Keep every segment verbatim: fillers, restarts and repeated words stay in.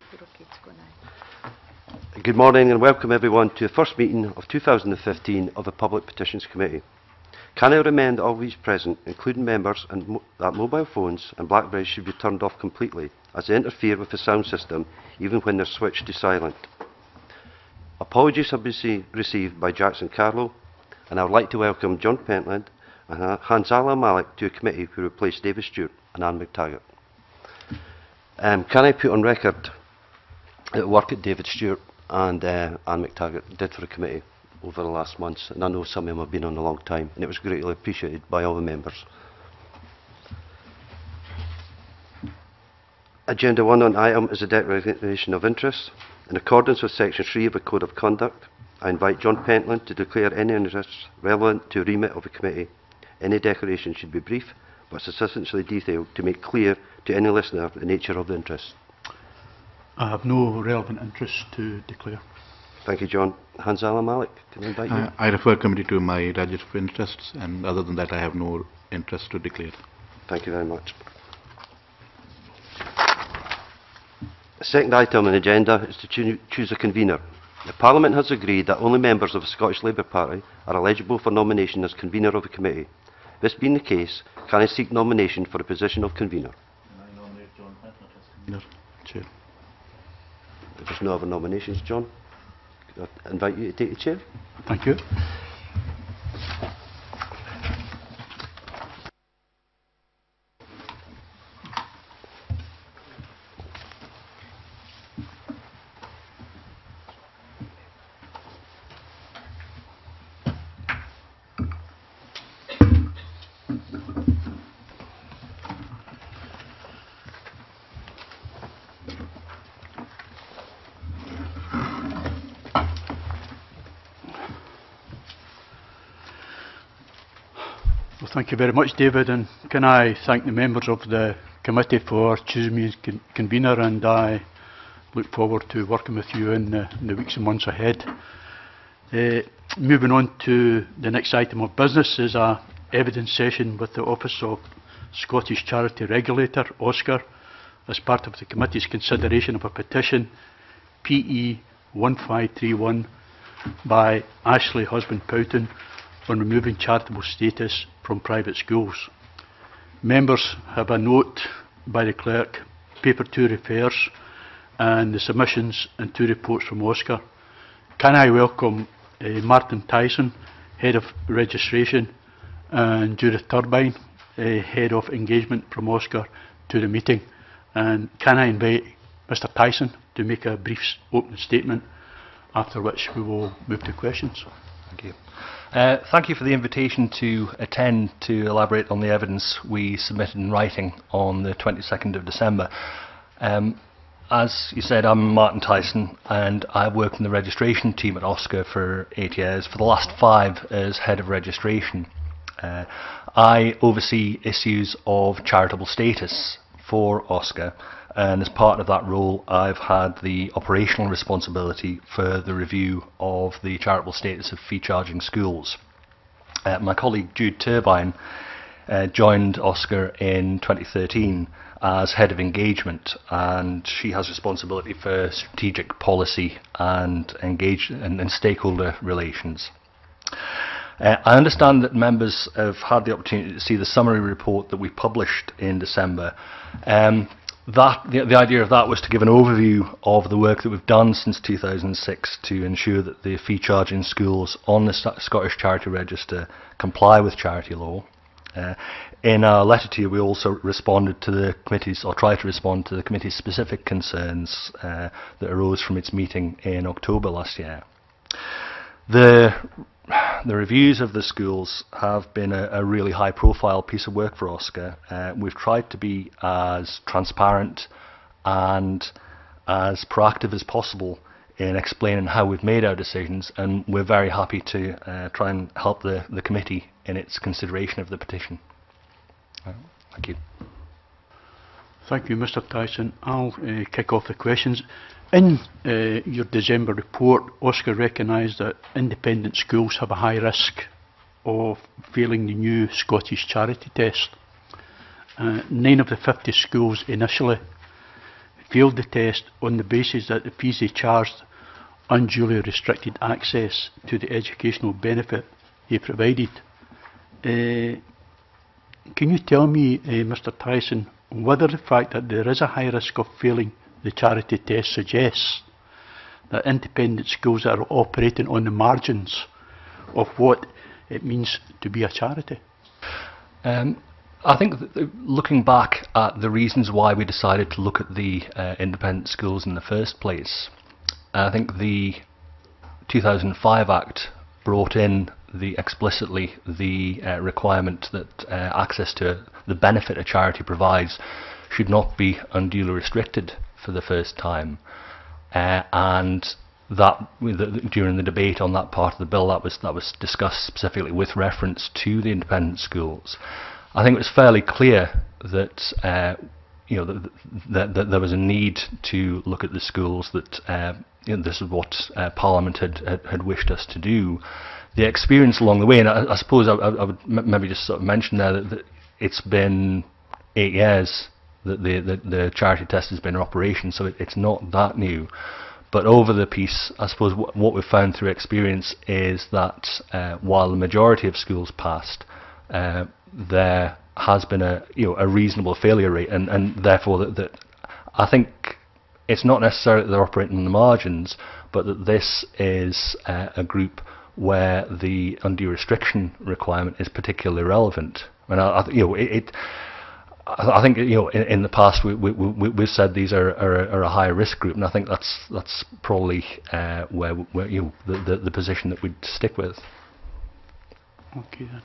Good morning and welcome everyone to the first meeting of two thousand fifteen of the Public Petitions Committee. Can I remind all these present, including members, and mo that mobile phones and Blackberries should be turned off completely, as they interfere with the sound system even when they're switched to silent. Apologies have been received by Jackson Carlo, and I would like to welcome John Pentland and Hanzala Malik to a committee who replace David Stewart and Anne McTaggart. Um, can I put on record the work that David Stewart and uh, Anne McTaggart did for the committee over the last months, and I know some of them have been on a long time, and it was greatly appreciated by all the members. Agenda one on item is a declaration of interest. In accordance with section three of the Code of Conduct, I invite John Pentland to declare any interests relevant to the remit of the committee. Any declaration should be brief, but sufficiently detailed to make clear to any listener the nature of the interest. I have no relevant interest to declare. Thank you, John. Hanzala Malik, can I invite you? Uh, I refer committee to my register of interests, and other than that I have no interest to declare. Thank you very much. The second item on the agenda is to choo choose a convener. The Parliament has agreed that only members of the Scottish Labour Party are eligible for nomination as convener of the committee. This being the case, can I seek nomination for the position of convener? I nominate John Pentland as convener. Chair. If there's no other nominations, John, could I invite you to take the chair? Thank you. Thank you very much, David, and can I thank the members of the committee for choosing me as con convener, and I look forward to working with you in the, in the weeks and months ahead. Uh, moving on to the next item of business is a evidence session with the Office of Scottish Charity Regulator, OSCAR, as part of the committee's consideration of a petition P E one five three one by Ashley Husband Powton on removing charitable status from private schools. Members have a note by the clerk, paper two refers, and the submissions and two reports from OSCAR. Can I welcome uh, Martin Tyson, Head of Registration, and Judith Turbyne, uh, Head of Engagement from OSCAR, to the meeting. And can I invite Mister Tyson to make a brief opening statement, after which we will move to questions. Thank you. Uh, thank you for the invitation to attend to elaborate on the evidence we submitted in writing on the twenty-second of December. Um, as you said, I'm Martin Tyson, and I've worked in the registration team at OSCAR for eight years, for the last five as head of registration. Uh, I oversee issues of charitable status for OSCAR, and as part of that role I've had the operational responsibility for the review of the charitable status of fee charging schools. Uh, my colleague Jude Turbyne uh, joined OSCAR in twenty thirteen as head of engagement, and she has responsibility for strategic policy and engage and, and stakeholder relations. Uh, I understand that members have had the opportunity to see the summary report that we published in December. Um, That, the, the idea of that was to give an overview of the work that we've done since two thousand six to ensure that the fee charging schools on the Scottish Charity Register comply with charity law. Uh, in our letter to you, we also responded to the committee's, or tried to respond to the committee's specific concerns uh, that arose from its meeting in October last year. The The reviews of the schools have been a, a really high profile piece of work for OSCAR. Uh, we've tried to be as transparent and as proactive as possible in explaining how we've made our decisions, and we're very happy to uh, try and help the, the committee in its consideration of the petition. Uh, thank you. Thank you, Mister Tyson. I'll uh, kick off the questions. In uh, your December report, OSCAR recognised that independent schools have a high risk of failing the new Scottish charity test. Uh, nine of the fifty schools initially failed the test on the basis that the fees they charged unduly restricted access to the educational benefit they provided. Uh, can you tell me, uh, Mr Tyson, whether the fact that there is a high risk of failing the charity test suggests that independent schools are operating on the margins of what it means to be a charity? Um, I think that looking back at the reasons why we decided to look at the uh, independent schools in the first place, I think the two thousand five Act brought in the explicitly the uh, requirement that uh, access to the benefit a charity provides should not be unduly restricted for the first time, uh, and that the, during the debate on that part of the bill, that was that was discussed specifically with reference to the independent schools. I think it was fairly clear that uh, you know that, that, that there was a need to look at the schools that uh, you know, this is what uh, Parliament had, had had wished us to do. The experience along the way, and I, I suppose I, I would m maybe just sort of mention there that, that it's been eight years that the, the the charity test has been in operation, so it, it's not that new. But over the piece, I suppose w what we've found through experience is that uh, while the majority of schools passed, uh, there has been a you know a reasonable failure rate, and and therefore that, that I think it's not necessarily that they're operating on the margins, but that this is uh, a group where the undue restriction requirement is particularly relevant. I mean, I, I, you know, it. it I think you know in, in the past we, we, we, we've said these are, are, are a high risk group, and I think that's that's probably uh, where, where you know, the, the the position that we'd stick with. Okay then.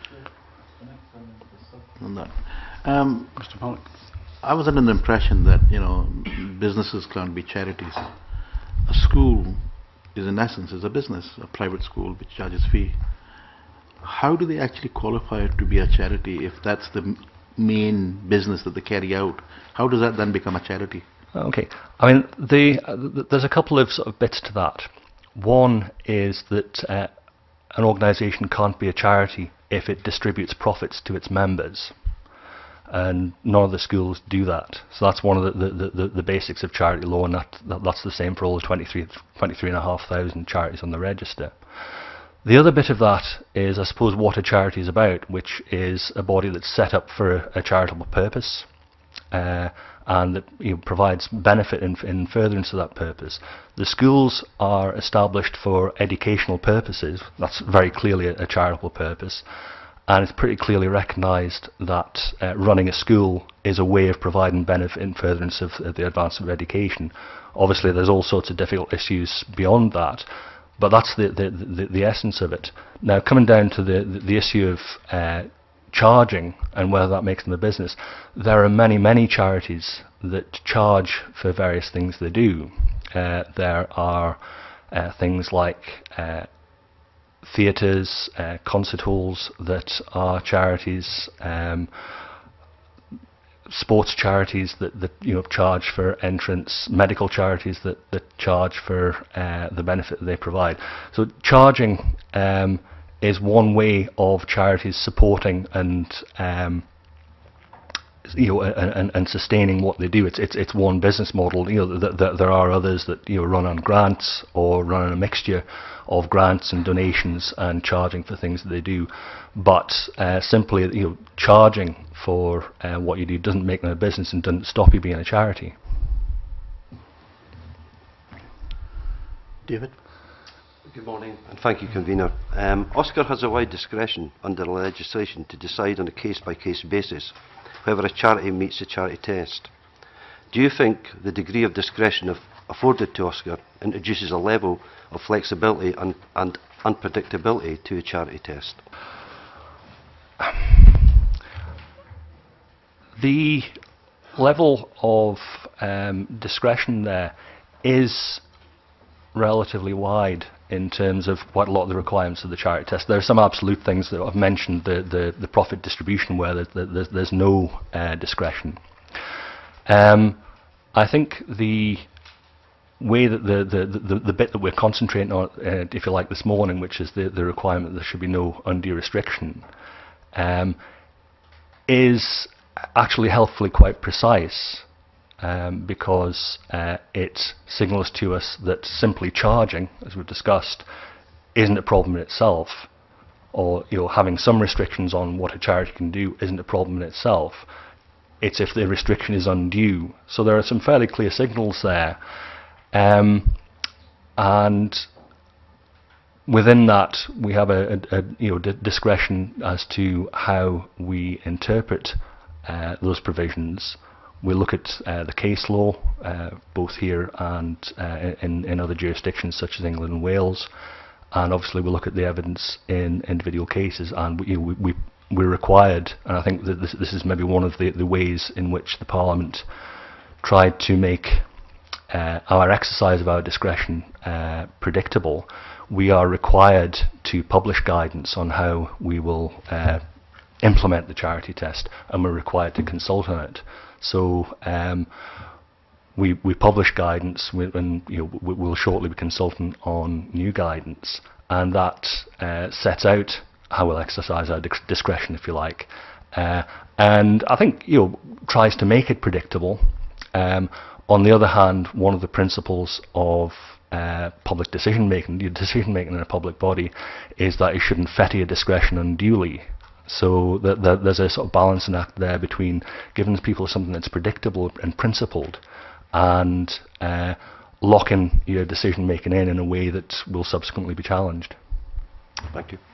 On that, um, Mister Malik. I was under the impression that you know businesses can't be charities. A school is in essence is a business, a private school which charges fee. How do they actually qualify to be a charity if that's the main business that they carry out? How does that then become a charity? Okay, I mean the, uh, there's a couple of sort of bits to that. One is that uh, an organisation can't be a charity if it distributes profits to its members, and none of the schools do that. So that's one of the the, the, the basics of charity law, and that, that that's the same for all the twenty-three, twenty-three and a half thousand charities on the register. The other bit of that is, I suppose, what a charity is about, which is a body that's set up for a, a charitable purpose, uh, and that you know, provides benefit in, in furtherance of that purpose. The schools are established for educational purposes. That's very clearly a, a charitable purpose, and it's pretty clearly recognised that uh, running a school is a way of providing benefit in furtherance of uh, the advancement of education. Obviously, there's all sorts of difficult issues beyond that, but that's the, the, the, the essence of it. Now, coming down to the, the, the issue of uh, charging and whether that makes them a business, there are many, many charities that charge for various things they do. Uh, there are uh, things like uh, theatres, uh, concert halls that are charities, um, sports charities that, that you know charge for entrance, medical charities that, that charge for uh, the benefit that they provide. So charging um, is one way of charities supporting and um, you know and, and sustaining what they do. It's it's it's one business model. You know th th there are others that you know run on grants or run on a mixture of grants and donations and charging for things that they do. But uh, simply you know charging for uh, what you do doesn't make them a business and doesn't stop you being a charity. David. Good morning, and thank you, Convener. Um, Oscar has a wide discretion under the legislation to decide on a case-by-case basis whether a charity meets the charity test. Do you think the degree of discretion of afforded to Oscar introduces a level of flexibility and, and unpredictability to a charity test? The level of um, discretion there is relatively wide in terms of quite a lot of the requirements of the charity test. There are some absolute things that I've mentioned, the, the, the profit distribution, where there's, there's, there's no uh, discretion. Um, I think the way that the, the, the, the bit that we're concentrating on, uh, if you like, this morning, which is the, the requirement that there should be no undue restriction, um, is actually helpfully quite precise. um, because uh, it signals to us that simply charging, as we've discussed, isn't a problem in itself, or you know, having some restrictions on what a charity can do isn't a problem in itself. It's if the restriction is undue. So there are some fairly clear signals there, um, and within that we have a, a, a you know, d discretion as to how we interpret uh, those provisions. We look at uh, the case law, uh, both here and uh, in, in other jurisdictions such as England and Wales, and obviously we look at the evidence in individual cases, and we, you know, we, we, we're required, and I think that this, this is maybe one of the, the ways in which the Parliament tried to make uh, our exercise of our discretion uh, predictable. We are required to publish guidance on how we will uh, implement the charity test, and we're required to consult on it. So um, we, we publish guidance, we, and you know, we, we'll shortly be consulting on new guidance, and that uh, sets out how we'll exercise our discretion, if you like, uh, and I think you know tries to make it predictable. Um, on the other hand, one of the principles of uh, public decision making, decision making in a public body, is that it shouldn't fetter your discretion unduly. So that, that there's a sort of balancing act there between giving people something that's predictable and principled, and uh, locking your decision making in in a way that will subsequently be challenged. Thank you.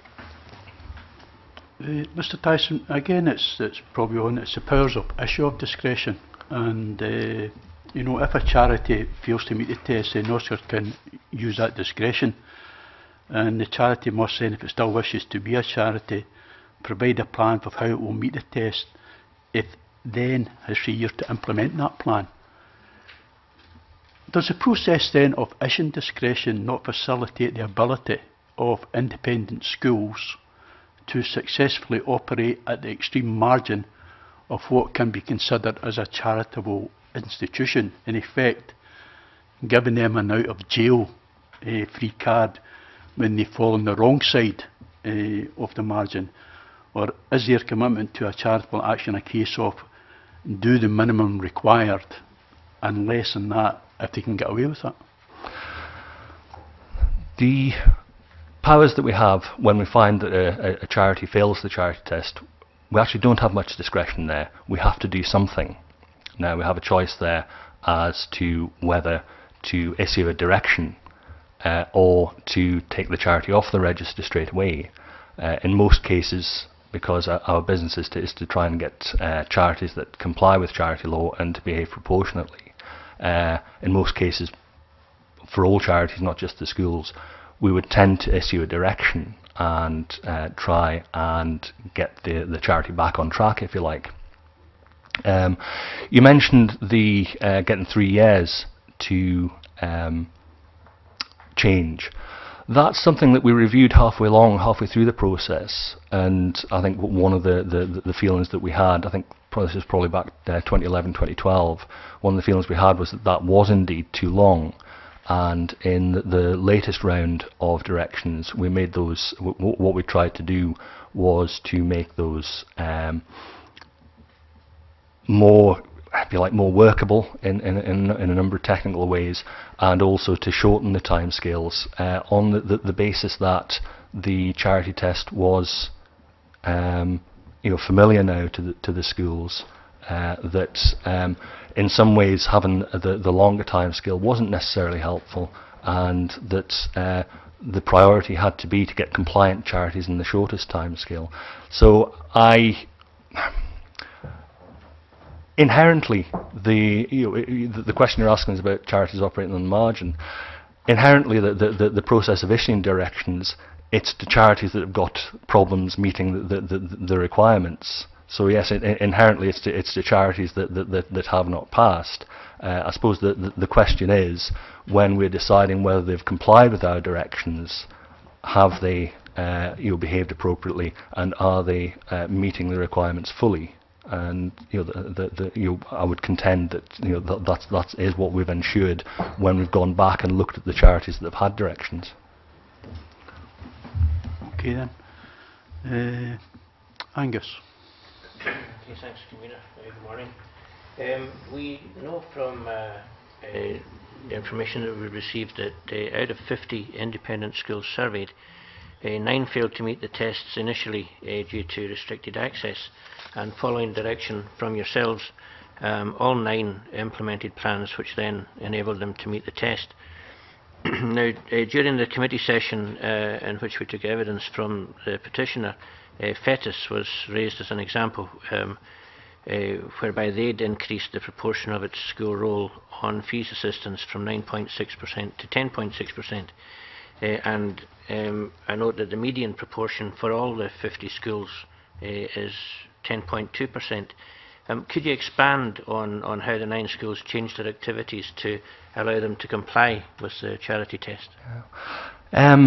Uh, Mister Tyson, again, it's it's probably on it's the powers of issue of discretion, and uh, you know, if a charity fails to meet the test, then Oscar can use that discretion, and the charity must then, if it still wishes to be a charity, provide a plan for how it will meet the test. It then has three years to implement that plan. Does the process then of issuing discretion not facilitate the ability of independent schools to successfully operate at the extreme margin of what can be considered as a charitable institution, in effect giving them an out of jail uh, free card when they fall on the wrong side uh, of the margin? Or is their commitment to a charitable action a case of do the minimum required and less than that if they can get away with that? The powers that we have when we find that a, a charity fails the charity test, we actually don't have much discretion there. We have to do something. Now we have a choice there as to whether to issue a direction uh, or to take the charity off the register straight away. Uh, in most cases, because our, our business is to, is to try and get uh, charities that comply with charity law and to behave proportionately. Uh, in most cases, for all charities, not just the schools, we would tend to issue a direction and uh, try and get the, the charity back on track, if you like. Um, you mentioned the uh, getting three years to um, change. That's something that we reviewed halfway along, halfway through the process, and I think one of the, the, the feelings that we had, I think this is probably back uh, twenty eleven, twenty twelve, one of the feelings we had was that that was indeed too long, and in the latest round of directions we made those, w what we tried to do was to make those um, more, if you like, more workable in, in, in, in a number of technical ways, and also to shorten the timescales uh, on the, the, the basis that the charity test was um, you know, familiar now to the, to the schools, uh, that um, in some ways having the, the longer timescale wasn't necessarily helpful, and that uh, the priority had to be to get compliant charities in the shortest timescale. So I inherently, the, you know, the question you're asking is about charities operating on the margin. Inherently, the, the, the process of issuing directions, it's the charities that have got problems meeting the, the, the, the requirements. So yes, it, inherently it's the, it's the charities that, that, that, that have not passed. Uh, I suppose the, the, the question is, when we're deciding whether they've complied with our directions, have they uh, you know, behaved appropriately, and are they uh, meeting the requirements fully? And you know, the, the, the, you know, I would contend that you know that that's, that is what we've ensured when we've gone back and looked at the charities that have had directions. Okay then, uh, Angus. Okay, thanks, Convener. Uh, good morning. Um, we know from uh, uh, the information that we received that uh, out of fifty independent schools surveyed, uh, nine failed to meet the tests initially uh, due to restricted access, and following direction from yourselves, um, all nine implemented plans which then enabled them to meet the test. Now, uh, during the committee session uh, in which we took evidence from the petitioner, uh, Fetis was raised as an example, um, uh, whereby they'd increased the proportion of its school role on fees assistance from nine point six percent to ten point six percent. Uh, and um, I note that the median proportion for all the fifty schools uh, is ten point two percent. Um, could you expand on, on how the nine schools changed their activities to allow them to comply with the charity test? Um,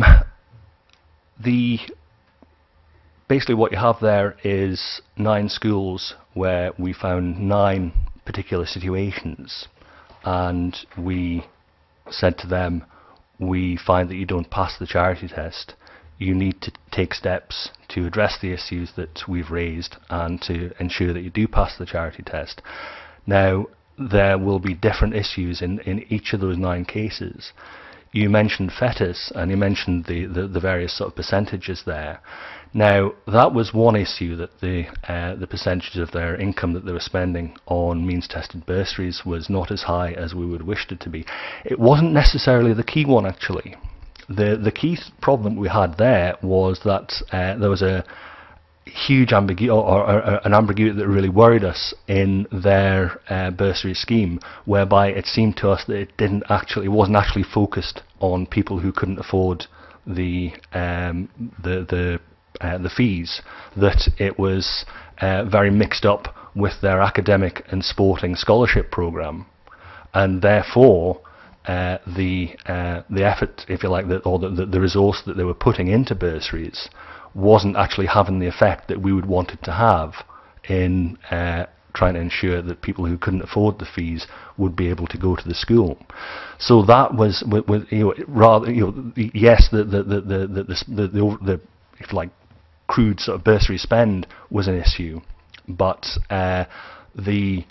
the basically what you have there is nine schools where we found nine particular situations, and we said to them, we find that you don't pass the charity test. You need to take steps to address the issues that we've raised and to ensure that you do pass the charity test. Now, there will be different issues in, in each of those nine cases. You mentioned Fetis, and you mentioned the, the, the various sort of percentages there. Now, that was one issue, that the, uh, the percentage of their income that they were spending on means-tested bursaries was not as high as we would have wished it to be. It wasn't necessarily the key one, actually. The, the key problem we had there was that uh, there was a huge ambiguity, or, or, or an ambiguity that really worried us in their uh, bursary scheme, whereby it seemed to us that it didn't actually, wasn't actually focused on people who couldn't afford the um, the the uh, the fees. That it was uh, very mixed up with their academic and sporting scholarship program, and therefore uh, the uh, the effort, if you like, that or the, the the resource that they were putting into bursaries wasn't actually having the effect that we would want it to have in uh, trying to ensure that people who couldn't afford the fees would be able to go to the school. So that was, with, with, you know, rather, you know, yes, the the the the the, the, the, the if you like, crude sort of bursary spend was an issue, but uh, the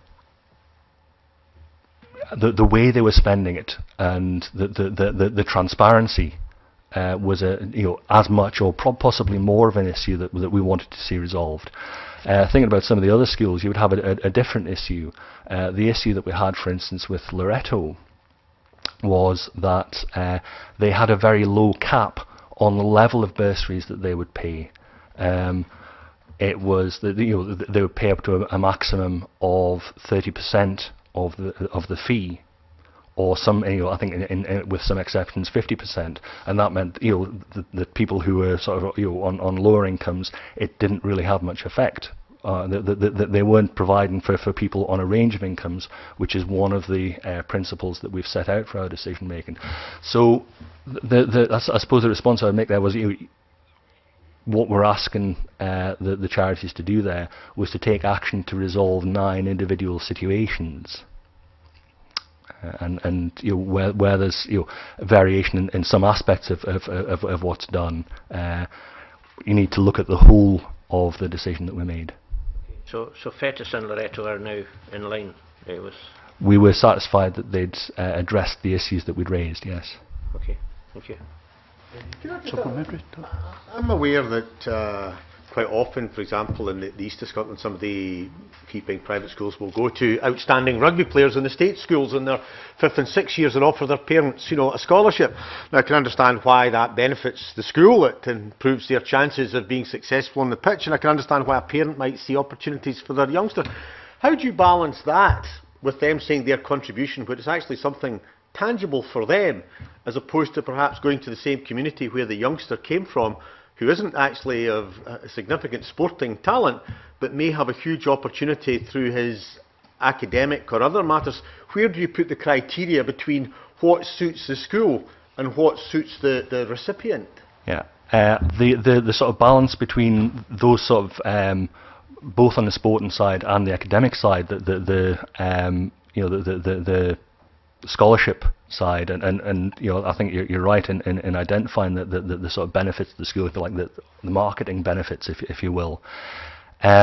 the the way they were spending it and the the the, the, the transparency Uh, was a you know as much or possibly more of an issue that that we wanted to see resolved. Uh, thinking about some of the other schools, you would have a, a, a different issue. Uh, the issue that we had, for instance, with Loreto was that uh, they had a very low cap on the level of bursaries that they would pay. Um, it was that you know they would pay up to a, a maximum of thirty percent of the of the fee, or some, you know, I think in, in, in, with some exceptions, fifty percent, and that meant, you know, the, the people who were sort of, you know, on, on lower incomes, it didn't really have much effect. Uh, the, the, the, they weren't providing for, for people on a range of incomes, which is one of the uh, principles that we've set out for our decision making. So, the, the, I suppose the response I would make there was, you know, what we're asking uh, the, the charities to do there was to take action to resolve nine individual situations. Uh, and and you know, where where there's, you know, variation in, in some aspects of of, of of what's done, uh, you need to look at the whole of the decision that we made. So so Fetis and Loreto are now in line uh, with. We were satisfied that they'd uh, addressed the issues that we'd raised. Yes. Okay. Thank you. Supplementary. I'm aware that uh, quite often, for example, in the, the east of Scotland, some of the fee-paying private schools will go to outstanding rugby players in the state schools in their fifth and sixth years and offer their parents, you know, a scholarship. Now, I can understand why that benefits the school. It improves their chances of being successful on the pitch, and I can understand why a parent might see opportunities for their youngster. How do you balance that with them saying their contribution, which is actually something tangible for them, as opposed to perhaps going to the same community where the youngster came from, who isn't actually of a significant sporting talent, but may have a huge opportunity through his academic or other matters? Where do you put the criteria between what suits the school and what suits the, the recipient? Yeah, uh, the, the the sort of balance between those sort of um, both on the sporting side and the academic side, the the, the um, you know the the, the, the scholarship side, and, and, and you know, I think you're, you're right in, in, in identifying the, the, the sort of benefits of the school, if you like, the, the marketing benefits, if, if you will. Um,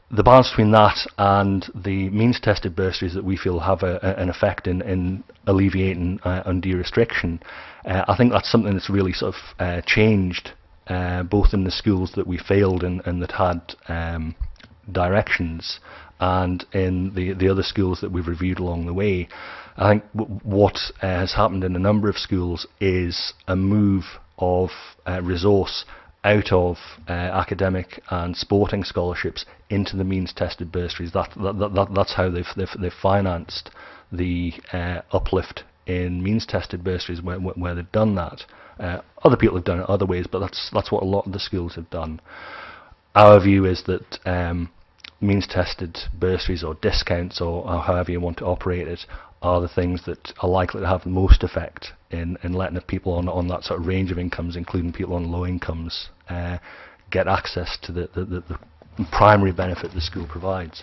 the balance between that and the means-tested bursaries that we feel have a, a, an effect in, in alleviating uh, undue restriction, uh, I think that's something that's really sort of uh, changed uh, both in the schools that we failed in and that had um, directions, and in the, the other schools that we've reviewed along the way. I think w what uh, has happened in a number of schools is a move of uh, resource out of uh, academic and sporting scholarships into the means-tested bursaries. That, that, that, that's how they've, they've, they've financed the uh, uplift in means-tested bursaries where, where they've done that. Uh, other people have done it other ways, but that's, that's what a lot of the schools have done. Our view is that um, means-tested bursaries or discounts, or, or however you want to operate it, are the things that are likely to have the most effect in, in letting people on, on that sort of range of incomes, including people on low incomes, uh, get access to the, the, the, the primary benefit the school provides.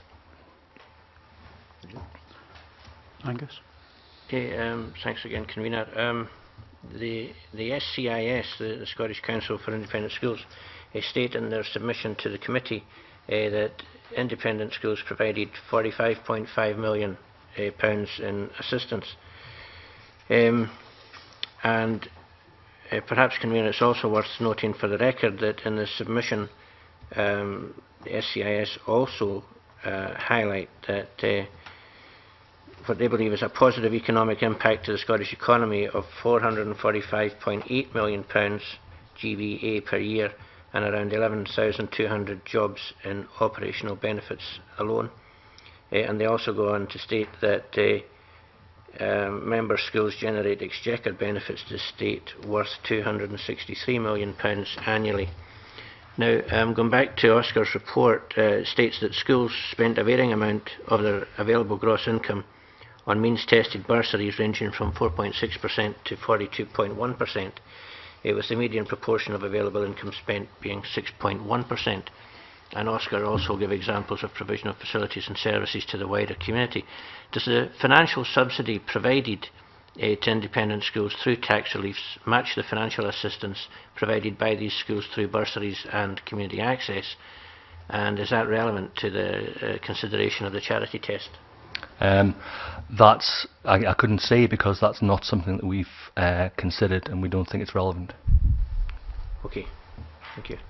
Angus? Okay, um, thanks again, Convener. Um, the, the S C I S, the, the Scottish Council for Independent Schools, uh, state in their submission to the committee uh, that independent schools provided forty-five point five million Uh, pounds in assistance, um, and uh, perhaps, Convener, it's also worth noting for the record that in the submission um, the S C I S also uh, highlight that uh, what they believe is a positive economic impact to the Scottish economy of four hundred and forty-five point eight million pounds G B A per year, and around eleven thousand two hundred jobs in operational benefits alone. Uh, and they also go on to state that uh, um, member schools generate exchequer benefits to the state worth two hundred and sixty-three million pounds annually. Now, um, going back to Oscar's report, uh, it states that schools spent a varying amount of their available gross income on means-tested bursaries ranging from four point six percent to forty-two point one percent, uh, with the median proportion of available income spent being six point one percent. And Oscar also gave examples of provision of facilities and services to the wider community. Does the financial subsidy provided uh, to independent schools through tax reliefs match the financial assistance provided by these schools through bursaries and community access? And is that relevant to the uh, consideration of the charity test? Um, that's I, I couldn't say, because that's not something that we've uh, considered, and we don't think it's relevant. Okay, thank you.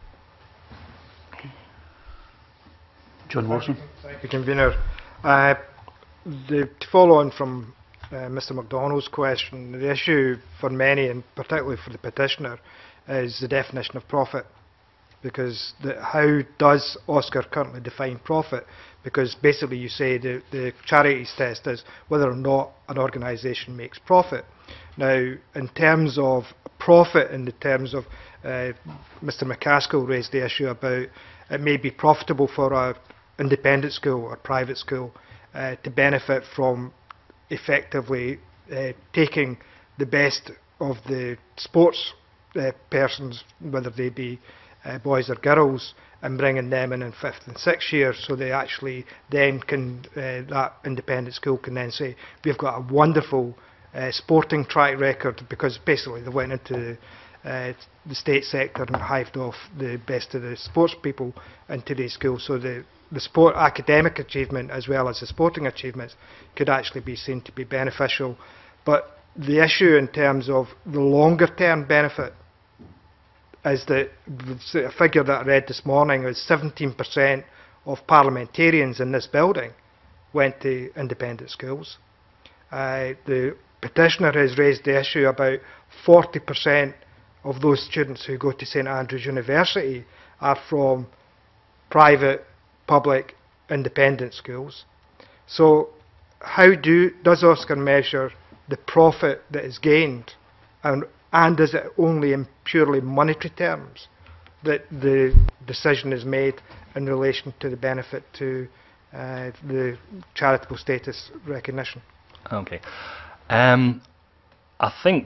John Wilson. Thank you, Convener. Uh, the, to follow on from uh, Mr MacDonald's question, the issue for many, and particularly for the petitioner, is the definition of profit. Because the, how does Oscar currently define profit? Because basically you say the, the charities test is whether or not an organisation makes profit. Now, in terms of profit, in the terms of uh, Mr McCaskill raised the issue about it may be profitable for a independent school or private school uh, to benefit from effectively uh, taking the best of the sports uh, persons, whether they be uh, boys or girls, and bringing them in in fifth and sixth year, so they actually then can, uh, that independent school can then say, we've got a wonderful uh, sporting track record, because basically they went into uh, the state sector and hived off the best of the sports people into these schools. So the the sport academic achievement as well as the sporting achievements could actually be seen to be beneficial. But the issue in terms of the longer term benefit is that the figure that I read this morning is seventeen percent of parliamentarians in this building went to independent schools. Uh, the petitioner has raised the issue about forty percent of those students who go to St Andrews University are from private, public, independent schools. So how do, does Oscar measure the profit that is gained, and, and is it only in purely monetary terms that the decision is made in relation to the benefit to uh, the charitable status recognition? Okay. Um, I think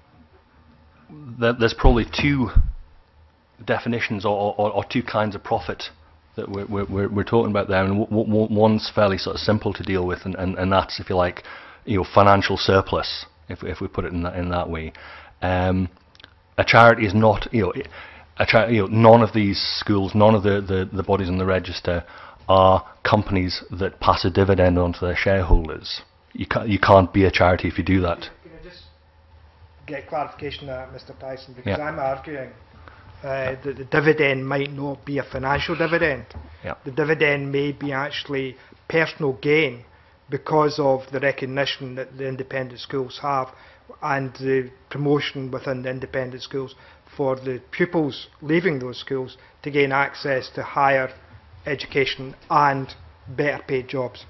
that there's probably two definitions or, or, or two kinds of profit that we're, we're, we're talking about there, and w w one's fairly sort of simple to deal with, and, and, and that's, if you like, you know, financial surplus, if, if we put it in that, in that way. Um, a charity is not, you know, a char you know, none of these schools, none of the, the, the bodies on the register are companies that pass a dividend on to their shareholders. You can't, you can't be a charity if you do that. Can I just get clarification on that, Mister Tyson? Because Yeah. I'm arguing uh, that the dividend might not be a financial dividend. Yeah. The dividend may be actually personal gain because of the recognition that the independent schools have and the promotion within the independent schools for the pupils leaving those schools to gain access to higher education and better paid jobs.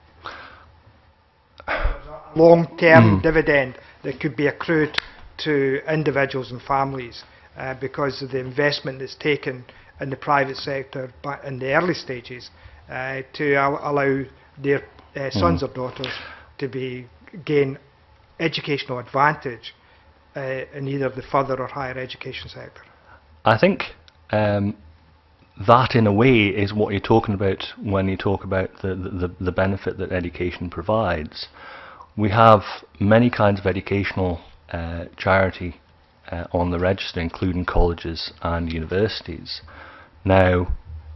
Long-term Mm. dividend that could be accrued to individuals and families uh, because of the investment that's taken in the private sector but in the early stages uh, to al allow their uh, sons Mm. or daughters to be gain educational advantage uh, in either the further or higher education sector. I think um, that in a way is what you're talking about when you talk about the, the, the benefit that education provides. We have many kinds of educational uh, charity uh, on the register, including colleges and universities. Now,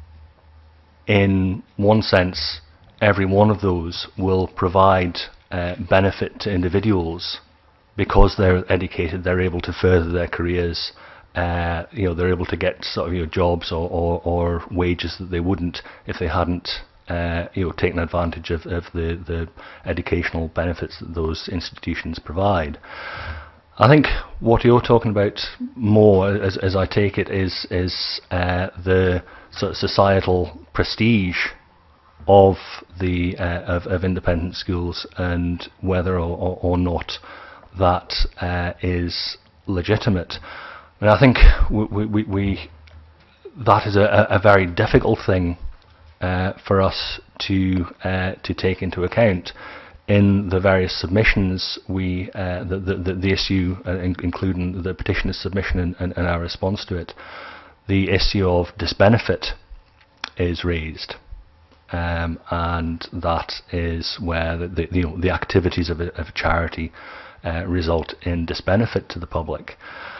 in one sense, every one of those will provide uh, benefit to individuals because they're educated, they're able to further their careers. Uh, you know, they're able to get sort of you know, jobs or, or, or wages that they wouldn't if they hadn't uh, you know, taken advantage of, of the, the educational benefits that those institutions provide. I think what you're talking about more, as, as I take it, is is uh, the sort of societal prestige of the uh, of, of independent schools and whether or, or, or not that uh, is legitimate. And I think we, we, we that is a, a very difficult thing uh, for us to uh, to take into account. In the various submissions, we uh, the, the the issue, uh, in, including the petitioner's submission and, and, and our response to it, the issue of disbenefit is raised, um, and that is where the, the you know the activities of a, of charity uh, result in disbenefit to the public.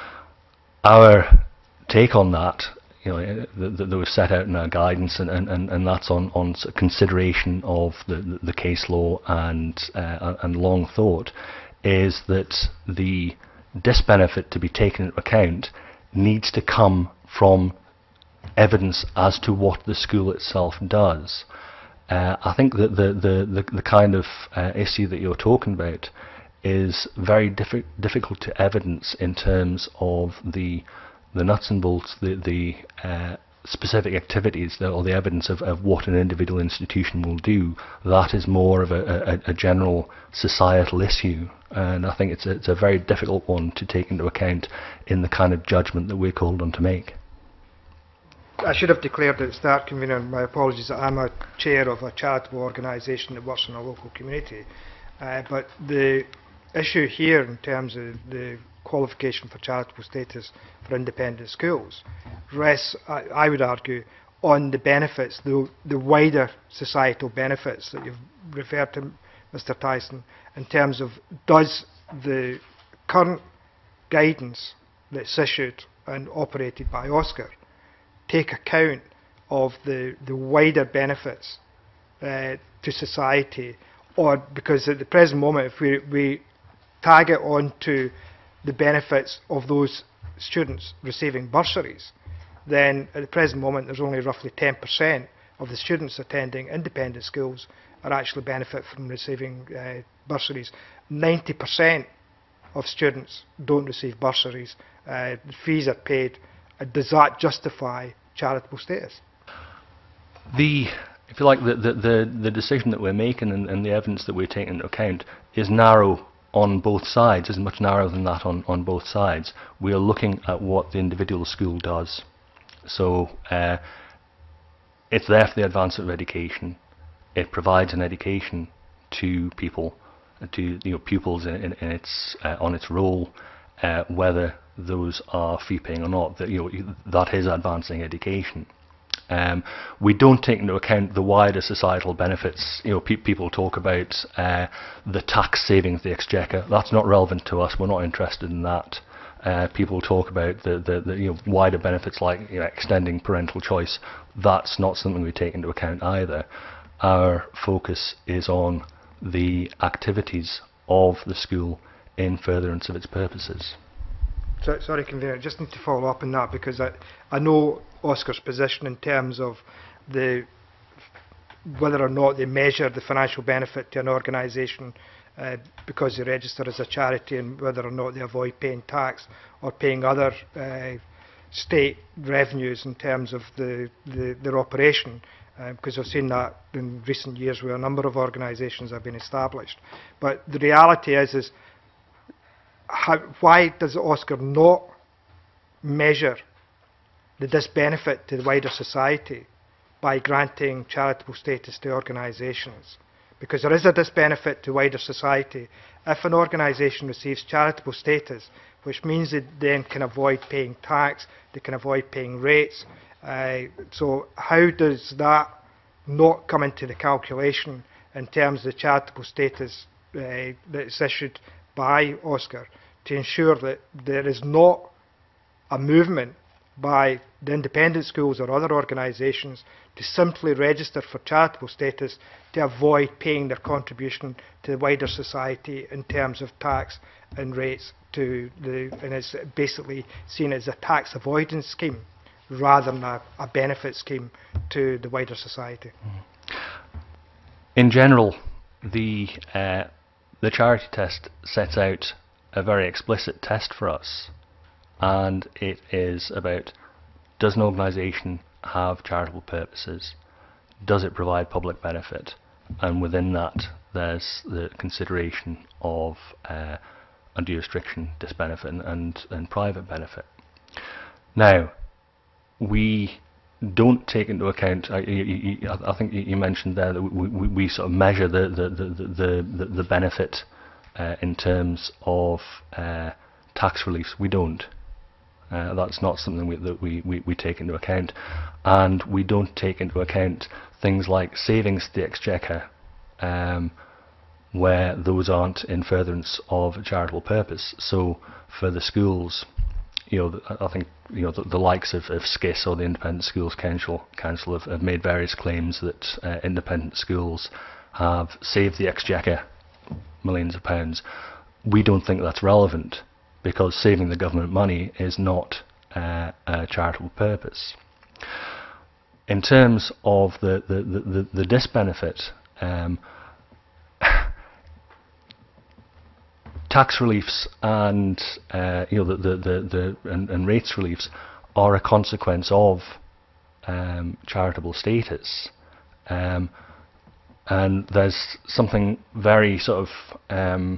Our take on that, you know, that was set out in our guidance, and, and, and that's on, on consideration of the, the case law and, uh, and long thought, is that the disbenefit to be taken into account needs to come from evidence as to what the school itself does. Uh, I think that the, the, the, the kind of uh, issue that you're talking about is very diffi difficult to evidence in terms of the the nuts and bolts, the, the uh, specific activities, the, or the evidence of, of what an individual institution will do. That is more of a, a, a general societal issue, and I think it's a, it's a very difficult one to take into account in the kind of judgment that we're called on to make. I should have declared at the start, Convener, my apologies, that I'm a chair of a charitable organisation that works in a local community, uh, but the issue here in terms of the qualification for charitable status for independent schools rests, I, I would argue, on the benefits, the, the wider societal benefits that you've referred to, Mister Tyson, in terms of does the current guidance that's issued and operated by Oscar take account of the, the wider benefits uh, to society, or because at the present moment if we, we tag it onto the benefits of those students receiving bursaries, then at the present moment there's only roughly ten percent of the students attending independent schools are actually benefit from receiving uh, bursaries. ninety percent of students don't receive bursaries. Uh, the fees are paid. Uh, does that justify charitable status? The, if you like, the, the, the, the decision that we're making and, and the evidence that we're taking into account is narrow on both sides, is much narrower than that on, on both sides. We are looking at what the individual school does. So uh, it's there for the advancement of education. It provides an education to people, to you know, pupils in, in, in its, uh, on its role, uh, whether those are fee paying or not. That, you know, that is advancing education. Um, we don't take into account the wider societal benefits. You know, pe people talk about uh, the tax savings, the exchequer. That's not relevant to us. We're not interested in that. uh, people talk about the, the, the you know, wider benefits like you know, extending parental choice. That's not something we take into account either. Our focus is on the activities of the school in furtherance of its purposes. So, sorry, Convener, I just need to follow up on that, because I, I know Oscar's position in terms of the whether or not they measure the financial benefit to an organisation uh, because they register as a charity, and whether or not they avoid paying tax or paying other uh, state revenues in terms of the, the, their operation, uh, because I've seen that in recent years where a number of organisations have been established. But the reality is, is how, why does Oscar not measure the disbenefit to the wider society by granting charitable status to organisations? Because there is a disbenefit to wider society if an organisation receives charitable status, which means they then can avoid paying tax, they can avoid paying rates. Uh, so how does that not come into the calculation in terms of the charitable status uh, that's issued by Oscar, to ensure that there is not a movement by the independent schools or other organisations to simply register for charitable status to avoid paying their contribution to the wider society in terms of tax and rates, to the, and it's basically seen as a tax avoidance scheme rather than a, a benefit scheme to the wider society? In general, the uh, the charity test sets out a very explicit test for us, and it is about: does an organisation have charitable purposes? Does it provide public benefit? And within that, there's the consideration of uh, undue restriction, disbenefit, and, and, and private benefit. Now, we don't take into account, I, you, you, I think you mentioned there that we, we, we sort of measure the, the, the, the, the, the benefit uh, in terms of uh, tax reliefs. We don't. Uh, that's not something we, that we, we, we take into account. And we don't take into account things like savings to the exchequer, um, where those aren't in furtherance of a charitable purpose. So for the schools, you know, I think you know the, the likes of, of S C I S or the Independent Schools Council, Council have, have made various claims that uh, independent schools have saved the exchequer millions of pounds. We don't think that's relevant, because saving the government money is not uh, a charitable purpose. In terms of the, the, the, the, the disbenefit, um, tax reliefs and uh, you know the, the, the, the and, and rates reliefs are a consequence of um, charitable status. Um, and there's something very sort of um,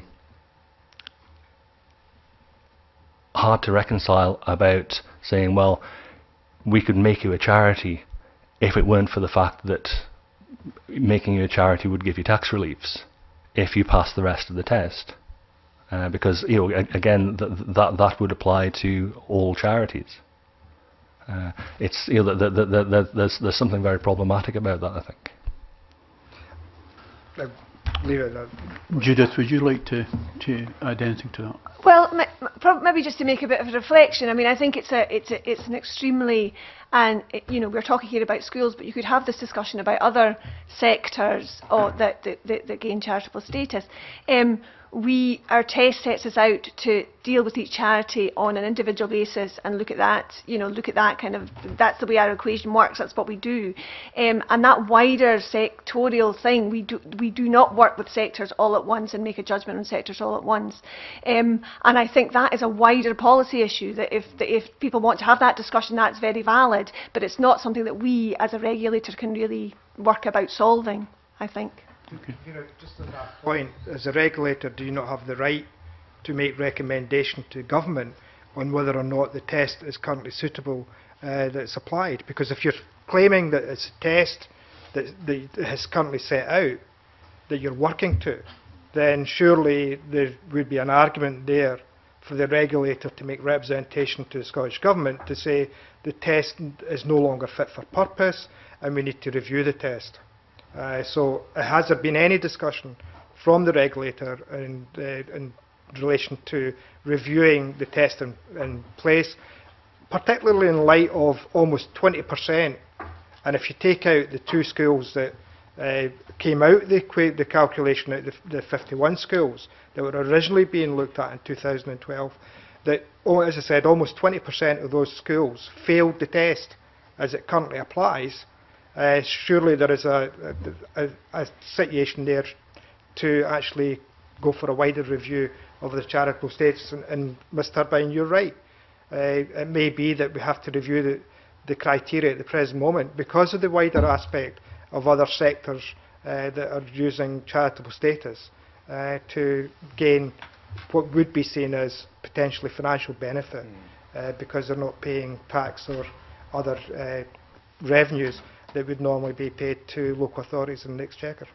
hard to reconcile about saying, well, we could make you a charity if it weren't for the fact that making you a charity would give you tax reliefs if you pass the rest of the test. Uh, because you know, again, th that that would apply to all charities. Uh, it's you know, the, the, the, the, there's there's something very problematic about that, I think. I'll leave it at that. Judith, would you like to to add anything to that? Well, maybe just to make a bit of a reflection. I mean, I think it's a it's a, it's an extremely, and it, you know, we're talking here about schools, but you could have this discussion about other sectors or that that, that, that gain charitable status. Um, we our test sets us out to deal with each charity on an individual basis and look at that, you know, look at that kind of, that's the way our equation works, that's what we do. Um, and that wider sectorial thing, we do we do not work with sectors all at once and make a judgment on sectors all at once. Um, and I think that is a wider policy issue, that if, that if people want to have that discussion, that's very valid, but it's not something that we as a regulator can really work about solving, I think. Okay. You know, just on that point, as a regulator, do you not have the right to make recommendation to government on whether or not the test is currently suitable uh, that it's applied? Because if you're claiming that it's a test that, that is currently set out that you're working to, then surely there would be an argument there for the regulator to make representation to the Scottish Government to say the test is no longer fit for purpose and we need to review the test. Uh, so has there been any discussion from the regulator and, uh, and relation to reviewing the test in, in place, particularly in light of almost twenty percent. And if you take out the two schools that uh, came out the, the calculation out the, the fifty-one schools that were originally being looked at in two thousand twelve, that, oh, as I said, almost twenty percent of those schools failed the test as it currently applies. Uh, surely there is a, a, a situation there to actually go for a wider review of the charitable status. And, and Miz Turbyne, you're right. Uh, it may be that we have to review the, the criteria at the present moment because of the wider aspect of other sectors uh, that are using charitable status uh, to gain what would be seen as potentially financial benefit mm. uh, because they're not paying tax or other uh, revenues that would normally be paid to local authorities in the Exchequer.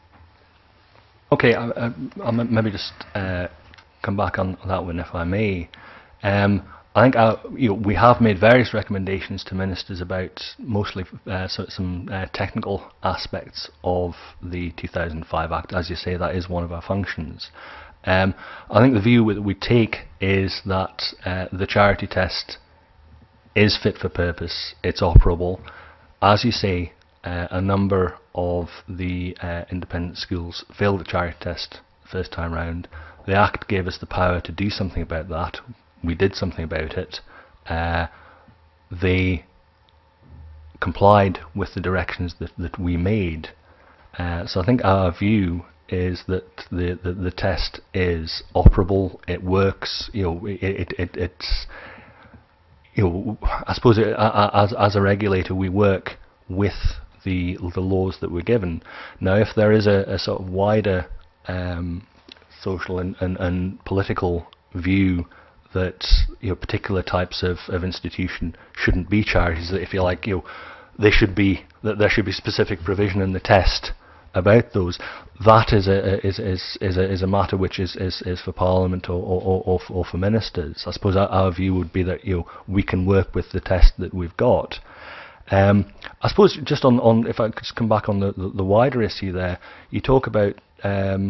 Okay, I, I, I'll maybe just uh, come back on that one, if I may. Um, I think uh, you know, we have made various recommendations to ministers about mostly uh, so, some uh, technical aspects of the two thousand five Act. As you say, that is one of our functions. Um, I think the view that we take is that uh, the charity test is fit for purpose, it's operable. As you say, uh, a number of the uh, independent schools failed the charity test the first time round. The Act gave us the power to do something about that. We did something about it. Uh, they complied with the directions that, that we made. Uh, so I think our view is that the, the, the test is operable, it works, you know, it, it, it, it's, you know, I suppose it, as, as a regulator we work with the, the laws that we're given. Now if there is a, a sort of wider um, social and, and, and political view that, you know, particular types of, of institution shouldn't be charities, that if you like, you know, they should be, that there should be specific provision in the test about those, that is a is is is a, is a matter which is, is is for Parliament or or, or, or for ministers. I suppose our, our view would be that, you know, we can work with the test that we've got. Um, I suppose just on, on if I could just come back on the, the, the wider issue there, you talk about um,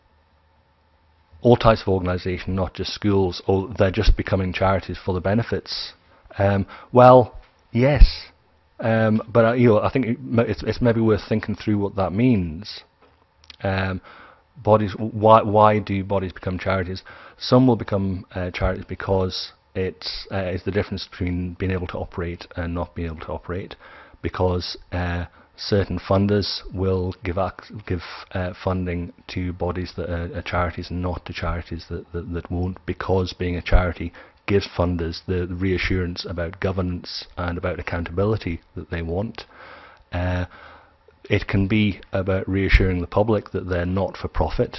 all types of organisation, not just schools, or they're just becoming charities for the benefits. Um, well, yes. Um, but uh, you know, I think it, it's, it's maybe worth thinking through what that means. Um, bodies, why why do bodies become charities? Some will become uh, charities because it's uh, it's the difference between being able to operate and not being able to operate. Because uh, certain funders will give ac give uh, funding to bodies that are, are charities and not to charities that, that that won't. Because being a charity gives funders the reassurance about governance and about accountability that they want. Uh, it can be about reassuring the public that they're not for profit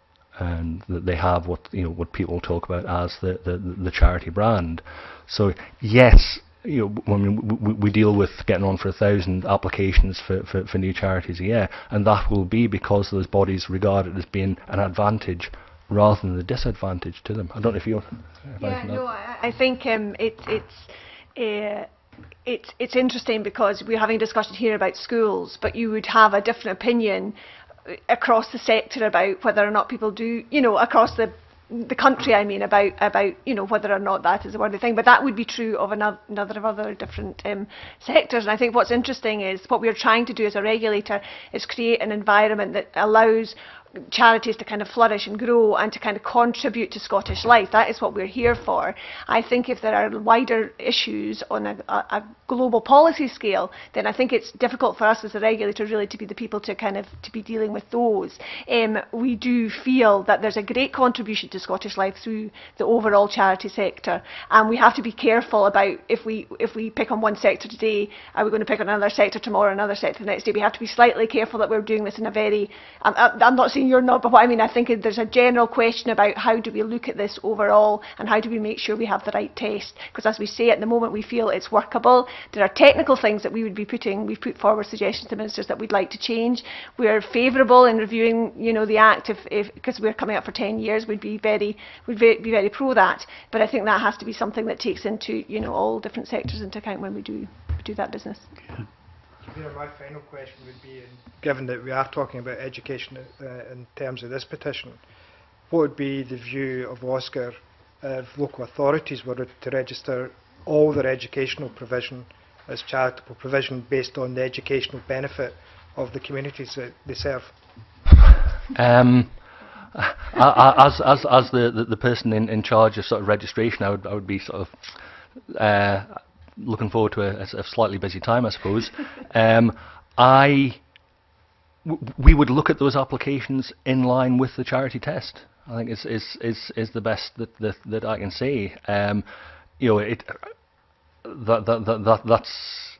and that they have what, you know, what people talk about as the, the, the charity brand. So yes, you know, when we, we deal with getting on for a thousand applications for, for, for new charities a year, and that will be because those bodies regard it as being an advantage rather than the disadvantage to them. I don't know if you. If yeah, no, I, I think um, it, it's uh, it's it's interesting because we're having a discussion here about schools, but you would have a different opinion across the sector about whether or not people do, you know, across the the country, I mean, about about you know, whether or not that is a worthy thing. But that would be true of another, another of other different um, sectors. And I think what's interesting is what we're trying to do as a regulator is create an environment that allows charities to kind of flourish and grow and to kind of contribute to Scottish life. That is what we're here for. I think if there are wider issues on a, a, a global policy scale, then I think it's difficult for us as a regulator really to be the people to kind of to be dealing with those. Um, we do feel that there's a great contribution to Scottish life through the overall charity sector, and we have to be careful about if we if we pick on one sector today, are we going to pick on another sector tomorrow, another sector the next day? We have to be slightly careful that we're doing this in a very, I'm, I'm not saying you're not, but what I mean, I think there's a general question about how do we look at this overall and how do we make sure we have the right test, because as we say at the moment we feel it's workable. There are technical things that we would be putting, we've put forward suggestions to ministers that we'd like to change. We're favourable in reviewing, you know, the Act if, if because we're coming up for ten years, we'd be very would be very pro that, but I think that has to be something that takes into, you know, all different sectors into account when we do do that business. Yeah. My final question would be, given that we are talking about education uh, in terms of this petition, what would be the view of Oscar if local authorities were to register all their educational provision as charitable provision based on the educational benefit of the communities that they serve? Um, I, I, as as as the, the, the person in, in charge of sort of registration, I would I would be sort of uh, looking forward to a, a slightly busy time, I suppose. um, I w we would look at those applications in line with the charity test. I think is is is is the best that that, that I can say. Um, you know, it that that that, that that's.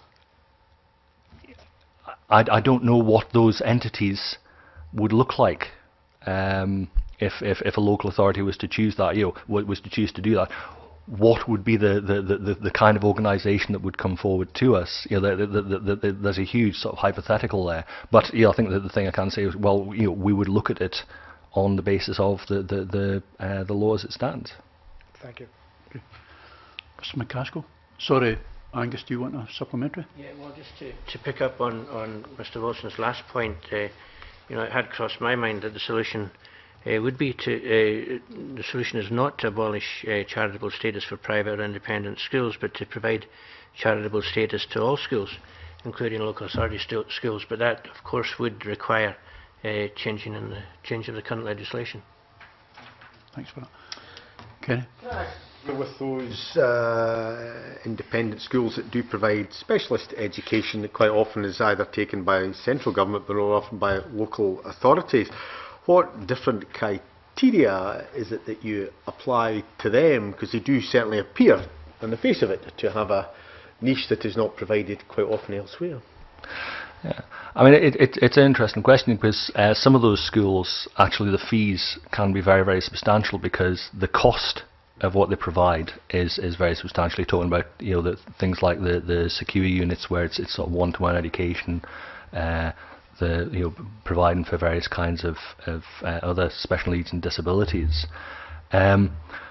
I I don't know what those entities would look like um, if, if if a local authority was to choose that, you know, was to choose to do that. What would be the the, the, the kind of organisation that would come forward to us? You know, the, the, the, the, the, there's a huge sort of hypothetical there. But you know, I think that the thing I can say is, well, you know, we would look at it on the basis of the the the, uh, the law as it stands. Thank you. Okay. Mister McCaskill. Sorry, Angus, do you want a supplementary? Yeah, well, just to, to pick up on, on Mister Wilson's last point, uh, you know, it had crossed my mind that the solution uh, would be to, uh, the solution is not to abolish uh, charitable status for private or independent schools, but to provide charitable status to all schools, including local authority schools. But that, of course, would require uh, changing in the change of the current legislation. Thanks for that. Kenny? With those uh, independent schools that do provide specialist education that quite often is either taken by central government but more often by local authorities, what different criteria is it that you apply to them? Because they do certainly appear on the face of it to have a niche that is not provided quite often elsewhere. Yeah. I mean, it, it, it's an interesting question because uh, some of those schools, actually the fees can be very, very substantial because the cost of what they provide is is very substantially. Talking about, you know, the things like the the security units where it's it's sort of one-to-one education, uh, the you know providing for various kinds of of uh, other special needs and disabilities. Um,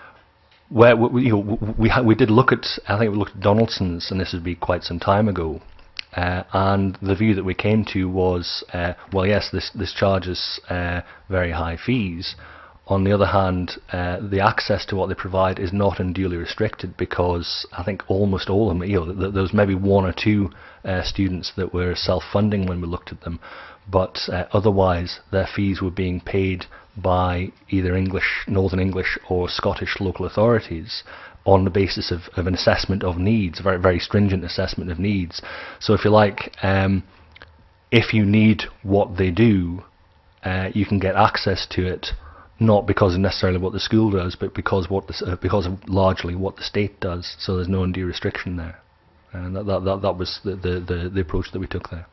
where we, you know we ha we did look at, I think we looked at Donaldson's, and this would be quite some time ago. Uh, and the view that we came to was, uh, well, yes, this this charges uh, very high fees. On the other hand, uh, the access to what they provide is not unduly restricted because I think almost all of them, you know, th there was maybe one or two uh, students that were self-funding when we looked at them, but uh, otherwise their fees were being paid by either English, Northern English or Scottish local authorities on the basis of, of an assessment of needs, a very, very stringent assessment of needs. So if you like, um, if you need what they do, uh, you can get access to it not because of necessarily what the school does, but because what the, uh, because of largely what the state does. So there's no undue restriction there, and that that that, that was the, the the the approach that we took there.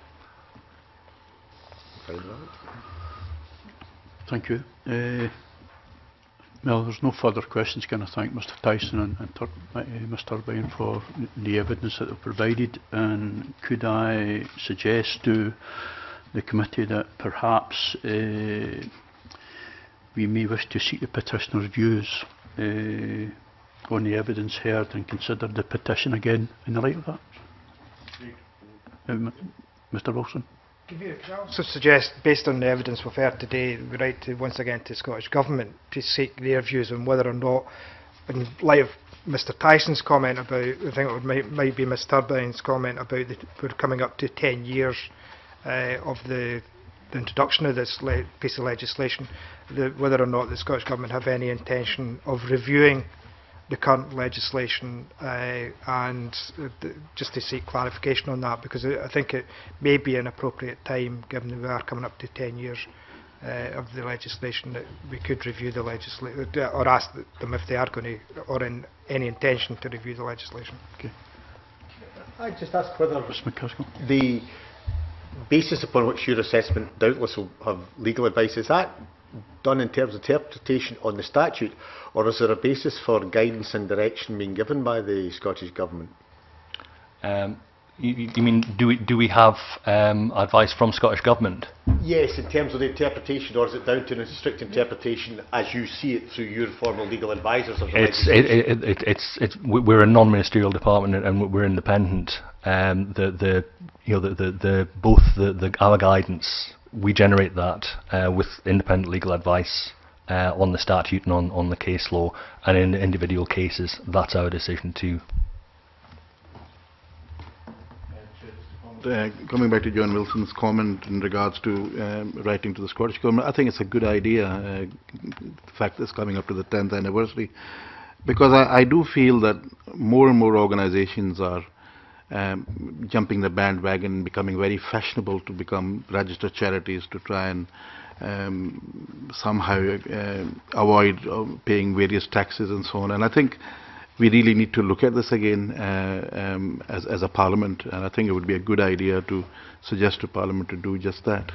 Thank you. Uh, well, there's no further questions. Can I thank Mister Tyson and, and Tur uh, Miz Turbyne for the evidence that they've provided, and could I suggest to the committee that perhaps Uh, we may wish to seek the petitioner's views uh, on the evidence heard and consider the petition again in the light of that. Um, Mister Wilson? Can I also suggest, based on the evidence we've heard today, we write to, once again to the Scottish Government to seek their views on whether or not, in light of Mister Tyson's comment about, I think it might, might be Miz Turbyne's comment about the, we're coming up to ten years uh, of the the introduction of this le piece of legislation, the, whether or not the Scottish Government have any intention of reviewing the current legislation uh, and uh, just to seek clarification on that, because I, I think it may be an appropriate time, given that we are coming up to ten years uh, of the legislation, that we could review the legislation, or ask them if they are going to, or in any intention to review the legislation. Okay. I just ask whether Mister McCaskill? the basis upon which your assessment doubtless will have legal advice, is that done in terms of interpretation on the statute, or is there a basis for guidance and direction being given by the Scottish Government? Um, you, you mean, do we do we have um, advice from Scottish Government? Yes, in terms of the interpretation, or is it down to a strict interpretation as you see it through your formal legal advisors of the It's legislation? it, it, it, it's it's we're a non-ministerial department and we're independent. Um, the the you know the the, the both the, the our guidance, we generate that uh, with independent legal advice uh, on the statute and on, on the case law, and in individual cases, that's our decision too. Uh, coming back to John Wilson's comment in regards to um, writing to the Scottish Government, I think it's a good idea, uh, the fact that it's coming up to the tenth anniversary, because I, I do feel that more and more organisations are um, jumping the bandwagon, becoming very fashionable to become registered charities, to try and um, somehow uh, avoid uh, paying various taxes and so on. And I think we really need to look at this again uh, um, as, as a Parliament, and I think it would be a good idea to suggest to Parliament to do just that.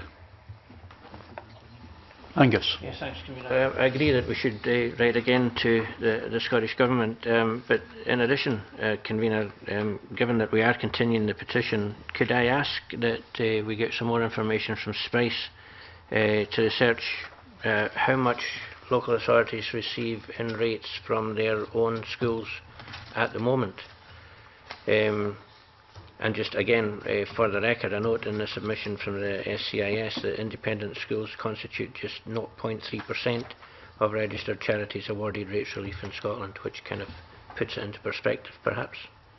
Angus. Yes, thanks, Convener. Uh, I agree that we should uh, write again to the, the Scottish Government, um, but in addition, uh, Convener, um, given that we are continuing the petition, could I ask that uh, we get some more information from Spice uh, to research uh, how much local authorities receive in rates from their own schools at the moment. Um, and just again, uh, for the record, a note in the submission from the S C I S that independent schools constitute just zero point three percent of registered charities awarded rates relief in Scotland, which kind of puts it into perspective, perhaps.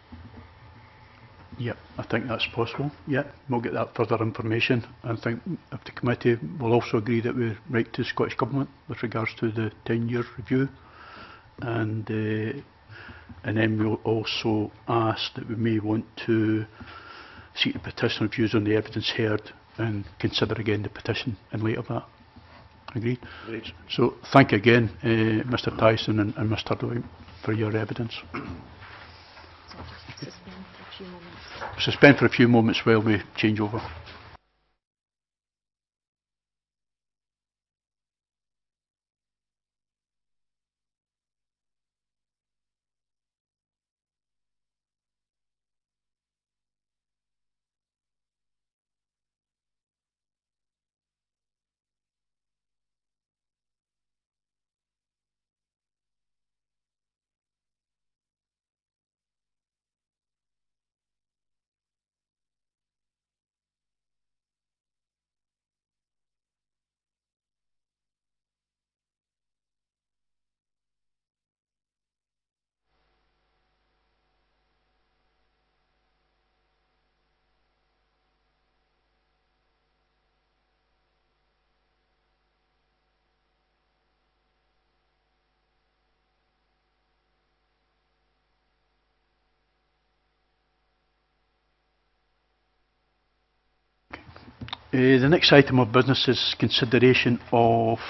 Yep, I think that's possible. Yep, we'll get that further information. I think if the committee will also agree that we write to the Scottish Government with regards to the ten-year review, and uh, and then we'll also ask that we may want to seek the petitioner views on the evidence heard and consider again the petition in light of that. Agreed? Agreed. So thank you again, uh, Mr Tyson and, and Mr Doyle, for your evidence. Suspend for a few moments while we change over. Uh, the next item of business is consideration of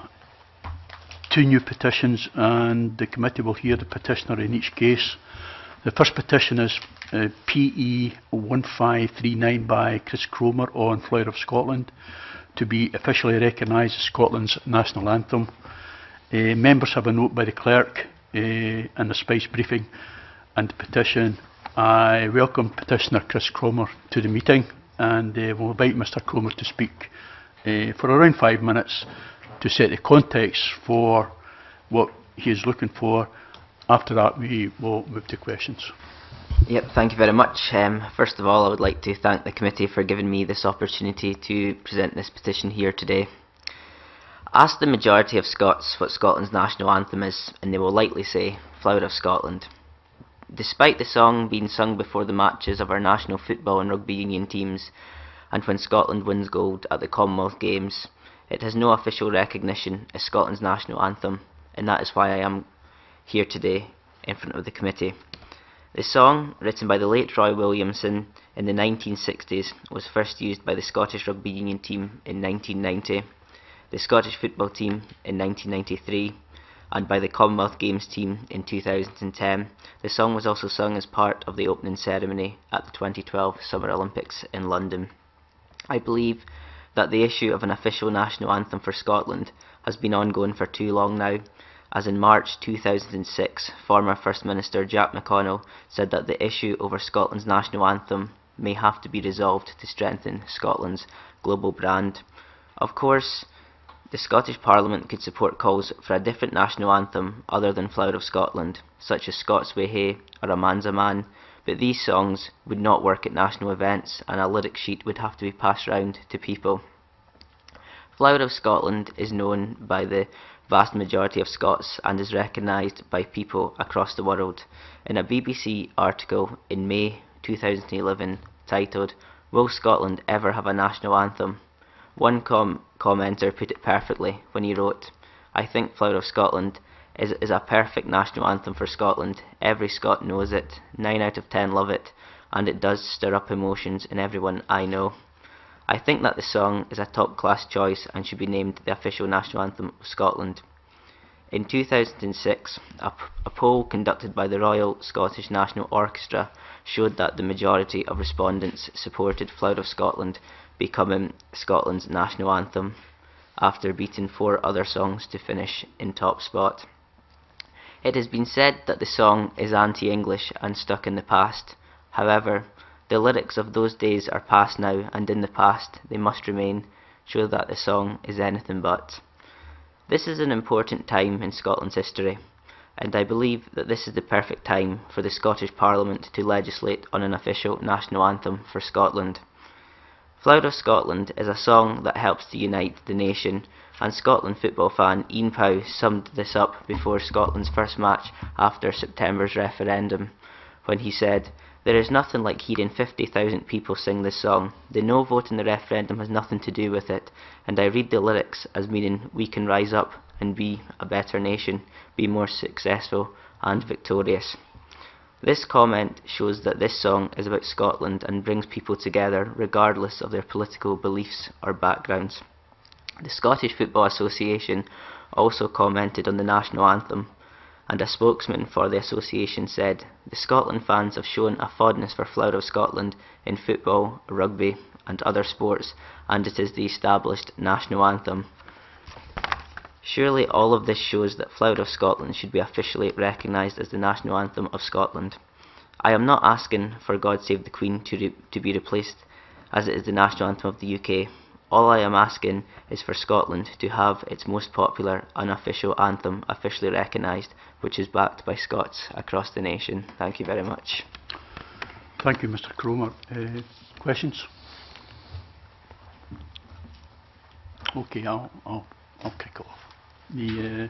two new petitions, and the committee will hear the petitioner in each case. The first petition is uh, P E one five three nine by Chris Cromar on Flower of Scotland, to be officially recognised as Scotland's national anthem. Uh, members have a note by the clerk uh, and the Spice briefing and the petition. I welcome petitioner Chris Cromar to the meeting, and uh, we'll invite Mr Cromar to speak uh, for around five minutes to set the context for what he is looking for. After that, we will move to questions. Yep, thank you very much. Um, first of all, I would like to thank the committee for giving me this opportunity to present this petition here today. Ask the majority of Scots what Scotland's national anthem is, and they will likely say Flower of Scotland. Despite the song being sung before the matches of our national football and rugby union teams, and when Scotland wins gold at the Commonwealth Games, it has no official recognition as Scotland's national anthem, and that is why I am here today in front of the committee. The song, written by the late Roy Williamson in the nineteen sixties, was first used by the Scottish rugby union team in nineteen ninety, the Scottish football team in nineteen ninety-three, and by the Commonwealth Games team in two thousand ten. The song was also sung as part of the opening ceremony at the twenty twelve Summer Olympics in London. I believe that the issue of an official national anthem for Scotland has been ongoing for too long now, as in March two thousand six, former First Minister Jack McConnell said that the issue over Scotland's national anthem may have to be resolved to strengthen Scotland's global brand. Of course, the Scottish Parliament could support calls for a different national anthem other than Flower of Scotland, such as Scots Way Hey or A Man's a Man, but these songs would not work at national events, and a lyric sheet would have to be passed round to people. Flower of Scotland is known by the vast majority of Scots and is recognised by people across the world. In a B B C article in May two thousand eleven titled, "Will Scotland Ever Have a National Anthem?" one com commenter put it perfectly when he wrote, "I think Flower of Scotland is, is a perfect national anthem for Scotland. Every Scot knows it, nine out of ten love it, and it does stir up emotions in everyone I know. I think that the song is a top-class choice and should be named the official national anthem of Scotland." In two thousand six, a, a poll conducted by the Royal Scottish National Orchestra showed that the majority of respondents supported Flower of Scotland becoming Scotland's national anthem, after beating four other songs to finish in top spot. It has been said that the song is anti-English and stuck in the past. However, the lyrics of those days are past now, and in the past they must remain, show that the song is anything but. This is an important time in Scotland's history, and I believe that this is the perfect time for the Scottish Parliament to legislate on an official national anthem for Scotland. Flower of Scotland is a song that helps to unite the nation, and Scotland football fan Ian Pow summed this up before Scotland's first match after September's referendum, when he said, "There is nothing like hearing fifty thousand people sing this song. The no vote in the referendum has nothing to do with it, and I read the lyrics as meaning we can rise up and be a better nation, be more successful and victorious." This comment shows that this song is about Scotland and brings people together regardless of their political beliefs or backgrounds. The Scottish Football Association also commented on the national anthem, and a spokesman for the association said, "The Scotland fans have shown a fondness for Flower of Scotland in football, rugby and other sports, and it is the established national anthem. Surely all of this shows that Flower of Scotland should be officially recognised as the national anthem of Scotland. I am not asking for God Save the Queen to, re to be replaced as it is the national anthem of the U K. All I am asking is for Scotland to have its most popular unofficial anthem officially recognised, which is backed by Scots across the nation." Thank you very much. Thank you, Mr Cromar. Uh, questions? Okay, I'll, I'll, I'll kick off. The, uh,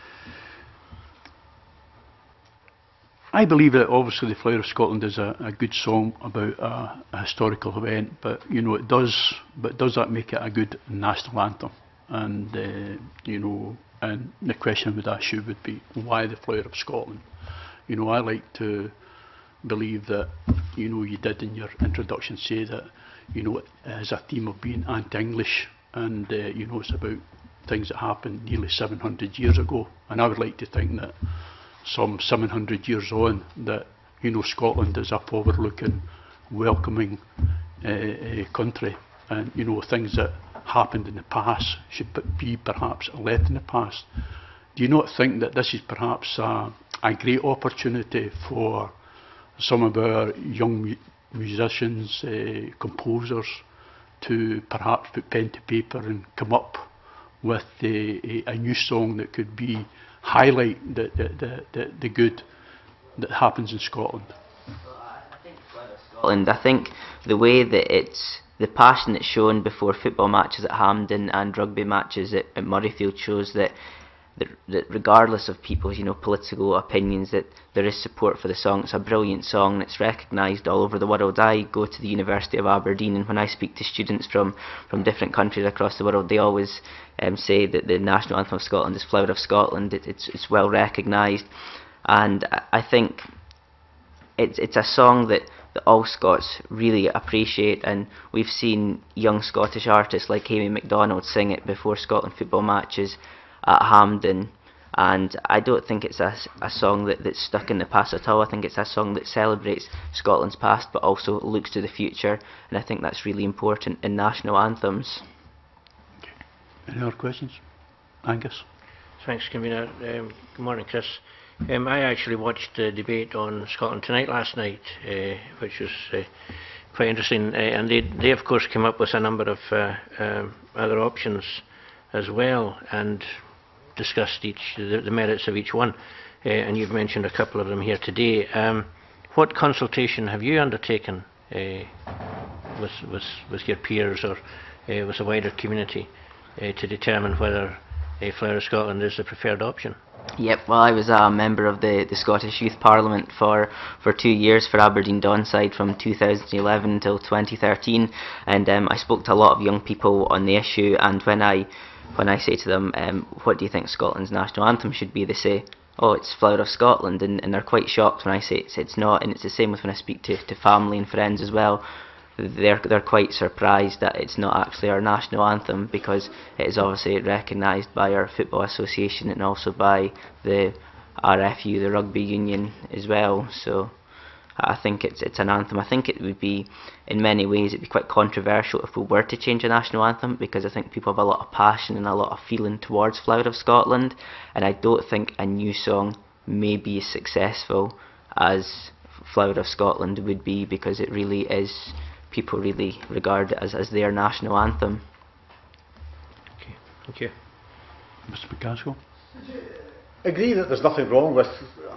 I believe that obviously the Flower of Scotland is a, a good song about a, a historical event, but you know it does. But does that make it a good national anthem? And uh, you know, and the question I would ask you would be, why the Flower of Scotland? You know, I like to believe that, you know, you did in your introduction say that, you know, it has a theme of being anti-English, and uh, you know, it's about things that happened nearly seven hundred years ago, and I would like to think that some seven hundred years on, that you know Scotland is a forward-looking, welcoming uh, uh, country, and you know things that happened in the past should be perhaps left in the past. Do you not think that this is perhaps a, a great opportunity for some of our young mu musicians, uh, composers, to perhaps put pen to paper and come up with a, a, a new song that could be highlight the, the, the, the, the good that happens in Scotland? Scotland, I think the way that it's, the passion that's shown before football matches at Hampden and rugby matches at, at Murrayfield shows that, that that regardless of people's, you know, political opinions, that there is support for the song. It's a brilliant song and it's recognised all over the world. I go to the University of Aberdeen, and when I speak to students from, from different countries across the world, they always um, say that the national anthem of Scotland is Flower of Scotland. It, it's, it's well recognised, and I, I think it's, it's a song that that all Scots really appreciate, and we've seen young Scottish artists like Amy MacDonald sing it before Scotland football matches at Hampden, and I don't think it's a, a song that, that's stuck in the past at all. I think it's a song that celebrates Scotland's past but also looks to the future, and I think that's really important in national anthems. Okay. Any other questions? Angus? Thanks, Convener. Um, good morning, Chris. Um, I actually watched the debate on Scotland Tonight last night, uh, which was uh, quite interesting, uh, and they, they of course came up with a number of uh, um, other options as well, and discussed each the, the merits of each one, uh, and you've mentioned a couple of them here today. Um, what consultation have you undertaken uh, with, with, with your peers or uh, with the wider community uh, to determine whether uh, Flower of Scotland is the preferred option? Yep, well, I was a member of the, the Scottish Youth Parliament for, for two years for Aberdeen Donside from two thousand eleven until twenty thirteen, and um, I spoke to a lot of young people on the issue, and when I when I say to them, um, what do you think Scotland's national anthem should be, they say, oh, it's Flower of Scotland, and, and they're quite shocked when I say it's, it's not, and it's the same with when I speak to, to family and friends as well. They're, they're quite surprised that it's not actually our national anthem, because it is obviously recognised by our Football Association and also by the R F U, the Rugby Union as well. So I think it's it's an anthem. I think it would be, in many ways, it'd be quite controversial if we were to change a national anthem, because I think people have a lot of passion and a lot of feeling towards Flower of Scotland, and I don't think a new song may be as successful as Flower of Scotland would be, because it really is, people really regard it as, as their national anthem. Okay, thank you. Mister McCaskill? I agree that there's nothing wrong with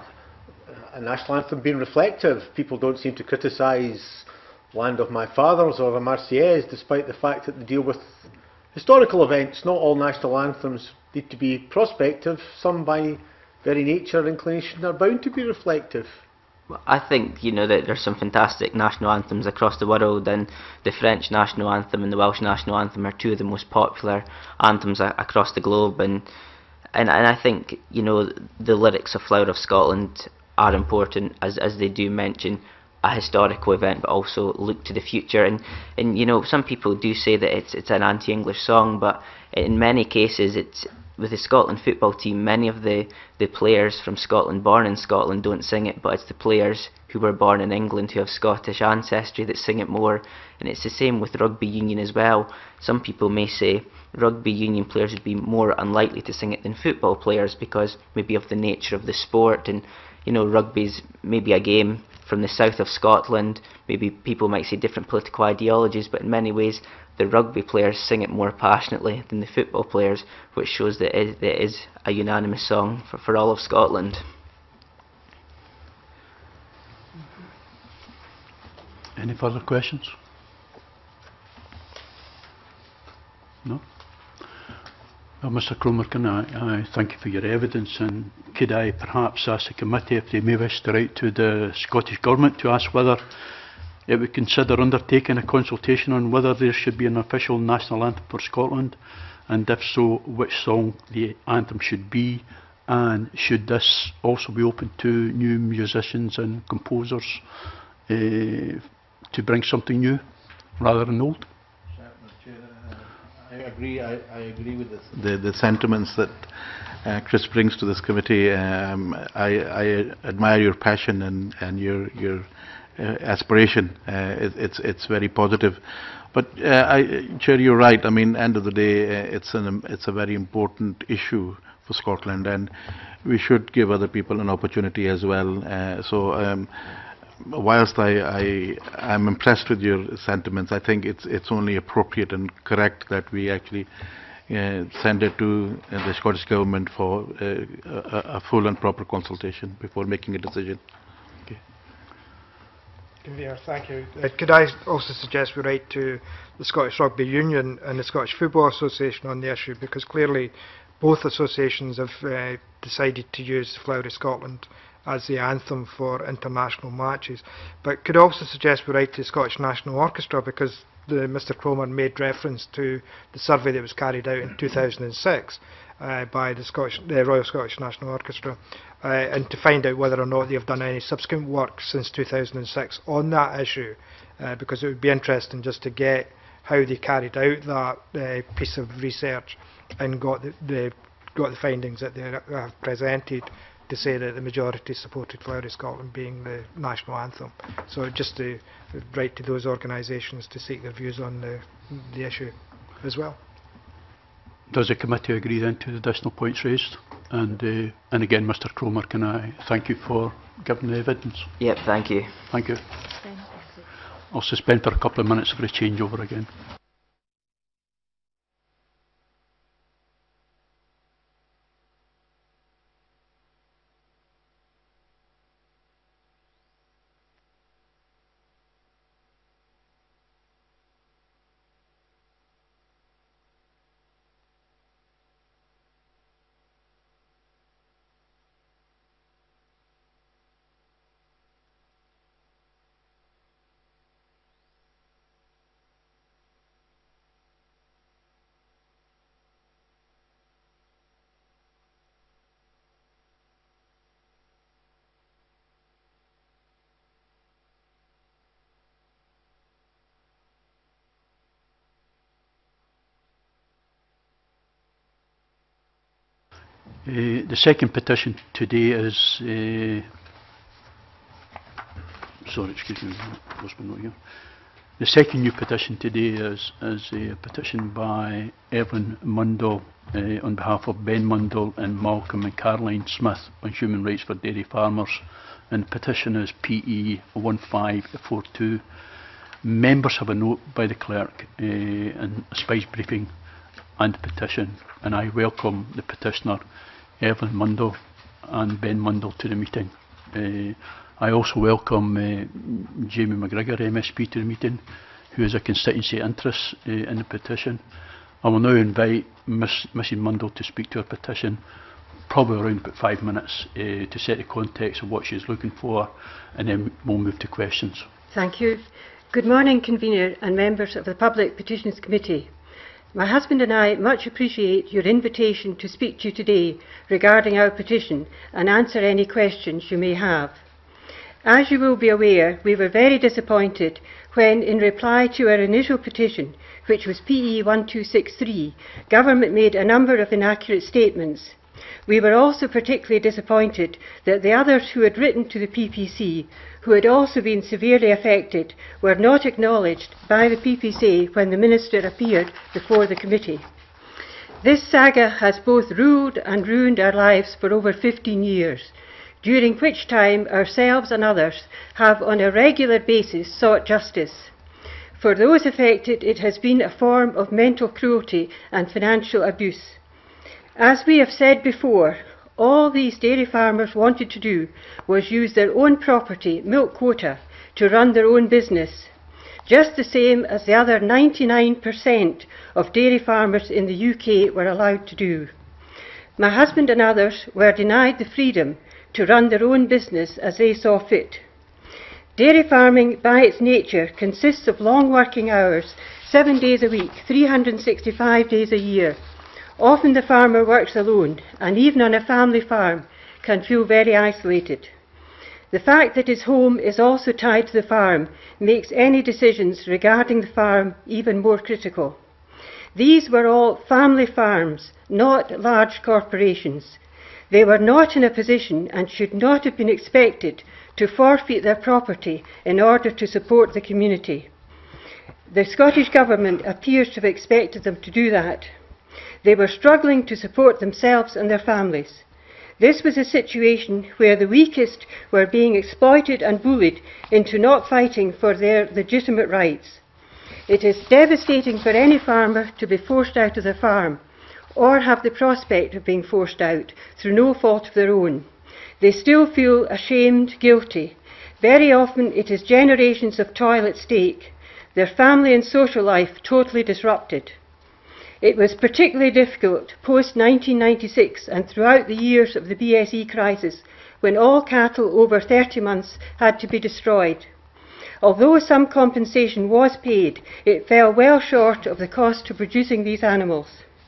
a national anthem being reflective. People don't seem to criticise Land of My Fathers or the Marseillaise, despite the fact that they deal with historical events. Not all national anthems need to be prospective. Some, by very nature and inclination, are bound to be reflective. I think, you know, that there's some fantastic national anthems across the world, and the French national anthem and the Welsh national anthem are two of the most popular anthems a across the globe, and, and and I think, you know, the lyrics of Flower of Scotland are important, as as they do mention a historical event, but also look to the future. And and you know, some people do say that it's it's an anti-English song, but in many cases, it's, with the Scotland football team, many of the, the players from Scotland, born in Scotland, don't sing it, but it's the players who were born in England who have Scottish ancestry that sing it more. And it's the same with rugby union as well. Some people may say rugby union players would be more unlikely to sing it than football players, because maybe of the nature of the sport, and you know, rugby's maybe a game from the south of Scotland. Maybe people might say different political ideologies, but in many ways the rugby players sing it more passionately than the football players, which shows that it is, that it is a unanimous song for, for all of Scotland. Any further questions? No? Well, Mister Cromar, can I, I thank you for your evidence, and could I perhaps ask the committee if they may wish to write to the Scottish Government to ask whether it would consider undertaking a consultation on whether there should be an official national anthem for Scotland, and if so, which song the anthem should be, and should this also be open to new musicians and composers uh, to bring something new rather than old? I agree. I, I agree with this, the the sentiments that uh, Chris brings to this committee. Um, I, I admire your passion and and your your uh, aspiration. Uh, it, it's it's very positive. But uh, I, Chair, you're right. I mean, end of the day, uh, it's an it's a very important issue for Scotland, and we should give other people an opportunity as well. Uh, so. Um, Whilst I, I am impressed with your sentiments, I think it's it's only appropriate and correct that we actually uh, send it to uh, the Scottish Government for uh, a, a full and proper consultation before making a decision. Okay. Convener, thank you. Uh, could I also suggest we write to the Scottish Rugby Union and the Scottish Football Association on the issue, because clearly both associations have uh, decided to use Flower of Scotland as the anthem for international matches. But could also suggest we write to the Scottish National Orchestra, because the, Mister Cromar made reference to the survey that was carried out in two thousand six uh, by the, Scottish, the Royal Scottish National Orchestra, uh, and to find out whether or not they've done any subsequent work since two thousand six on that issue, uh, because it would be interesting just to get how they carried out that uh, piece of research and got the, the, got the findings that they have presented, to say that the majority supported Flower of Scotland being the national anthem. So just to write to those organisations to seek their views on the, the issue as well. Does the committee agree then to the additional points raised? And uh, and again, Mister Cromar, can I thank you for giving the evidence? Yep, thank you. Thank you. I'll suspend for a couple of minutes for a changeover again. Uh, the second petition today is, uh, sorry, excuse me, lost my note here. The second new petition today is, is a petition by Evelyn Mundell uh, on behalf of Ben Mundell and Malcolm and Caroline Smith on human rights for dairy farmers, and the petition is P E one five four two. Members have a note by the clerk uh, and a spice briefing and petition, and I welcome the petitioner Evelyn Mundell and Ben Mundell to the meeting. Uh, I also welcome uh, Jamie McGregor, M S P, to the meeting, who is a constituency interest uh, in the petition. I will now invite Miss, Missus Mundell to speak to her petition, probably around about five minutes, uh, to set the context of what she is looking for, and then we'll move to questions. Thank you. Good morning, Convener and members of the Public Petitions Committee. My husband and I much appreciate your invitation to speak to you today regarding our petition and answer any questions you may have. As you will be aware, we were very disappointed when, in reply to our initial petition, which was P E one two six three, Government made a number of inaccurate statements. We were also particularly disappointed that the others who had written to the P P C, who had also been severely affected, were not acknowledged by the P P C when the Minister appeared before the committee. This saga has both ruled and ruined our lives for over fifteen years, during which time ourselves and others have on a regular basis sought justice. For those affected, it has been a form of mental cruelty and financial abuse. As we have said before, all these dairy farmers wanted to do was use their own property, milk quota, to run their own business, just the same as the other ninety-nine percent of dairy farmers in the U K were allowed to do. My husband and others were denied the freedom to run their own business as they saw fit. Dairy farming, by its nature, consists of long working hours, seven days a week, three hundred and sixty-five days a year. Often the farmer works alone, and even on a family farm can feel very isolated. The fact that his home is also tied to the farm makes any decisions regarding the farm even more critical. These were all family farms, not large corporations. They were not in a position and should not have been expected to forfeit their property in order to support the community. The Scottish Government appears to have expected them to do that. They were struggling to support themselves and their families. This was a situation where the weakest were being exploited and bullied into not fighting for their legitimate rights. It is devastating for any farmer to be forced out of their farm, or have the prospect of being forced out through no fault of their own. They still feel ashamed, guilty. Very often it is generations of toil at stake, their family and social life totally disrupted. It was particularly difficult post nineteen ninety-six and throughout the years of the B S E crisis, when all cattle over thirty months had to be destroyed. Although some compensation was paid, it fell well short of the cost of producing these animals.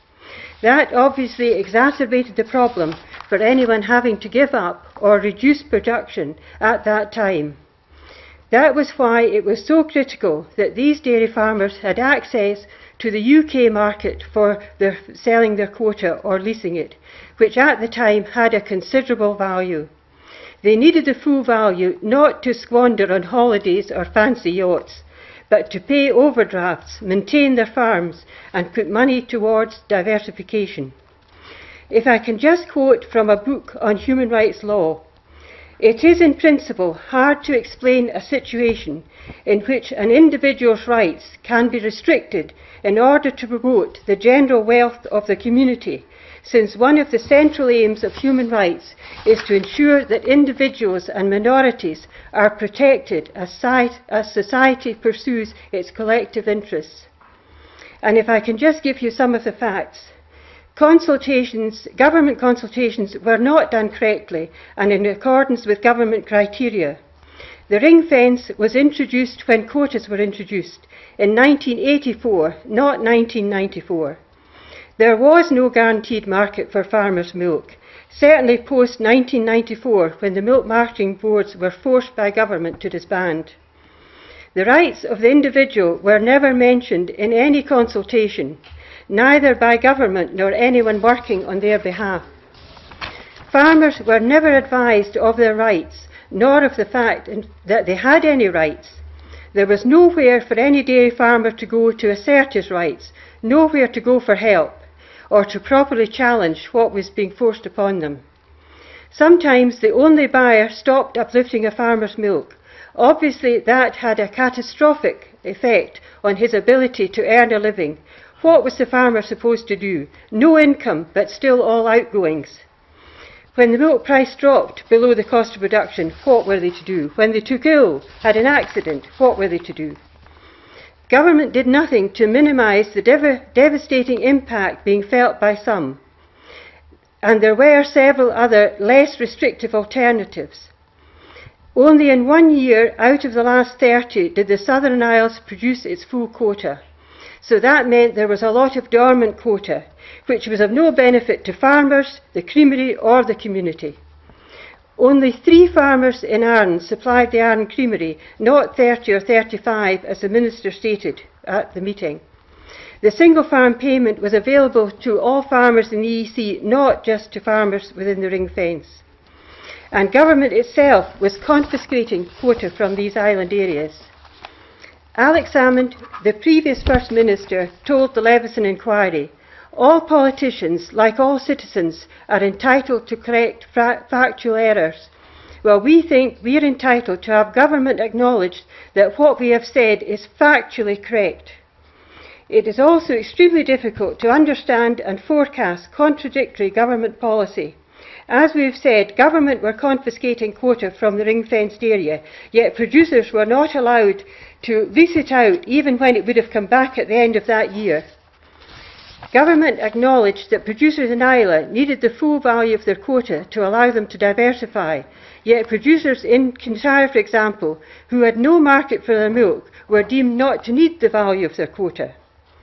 That obviously exacerbated the problem for anyone having to give up or reduce production at that time. That was why it was so critical that these dairy farmers had access to the U K market for their selling their quota or leasing it, which at the time had a considerable value. They needed the full value not to squander on holidays or fancy yachts, but to pay overdrafts, maintain their farms, and put money towards diversification. If I can just quote from a book on human rights law, it is in principle hard to explain a situation in which an individual's rights can be restricted in order to promote the general wealth of the community, since one of the central aims of human rights is to ensure that individuals and minorities are protected as society pursues its collective interests. And if I can just give you some of the facts. Consultations, government consultations were not done correctly and in accordance with government criteria. The ring fence was introduced when quotas were introduced in nineteen eighty-four, not nineteen ninety-four. There was no guaranteed market for farmers' milk, certainly post nineteen ninety-four, when the milk marketing boards were forced by government to disband. The rights of the individual were never mentioned in any consultation, neither by government nor anyone working on their behalf. Farmers were never advised of their rights, nor of the fact that they had any rights. There was nowhere for any dairy farmer to go to assert his rights, nowhere to go for help, or to properly challenge what was being forced upon them. Sometimes the only buyer stopped uplifting a farmer's milk. Obviously that had a catastrophic effect on his ability to earn a living. What was the farmer supposed to do? No income, but still all outgoings. When the milk price dropped below the cost of production, what were they to do? When they took ill, had an accident, what were they to do? Government did nothing to minimise the dev devastating impact being felt by some, and there were several other less restrictive alternatives. Only in one year out of the last thirty did the Southern Isles produce its full quota. So that meant there was a lot of dormant quota, which was of no benefit to farmers, the creamery or the community. Only three farmers in Arran supplied the Arran creamery, not thirty or thirty-five as the Minister stated at the meeting. The single farm payment was available to all farmers in the E E C, not just to farmers within the ring fence. And government itself was confiscating quota from these island areas. Alex Salmond, the previous First Minister, told the Leveson inquiry, all politicians, like all citizens, are entitled to correct factual errors. Well, we think we are entitled to have government acknowledge that what we have said is factually correct. It is also extremely difficult to understand and forecast contradictory government policy. As we have said, government were confiscating quota from the ring-fenced area, yet producers were not allowed to lease it out even when it would have come back at the end of that year. Government acknowledged that producers in Islay needed the full value of their quota to allow them to diversify, yet producers in Kintyre, for example, who had no market for their milk, were deemed not to need the value of their quota.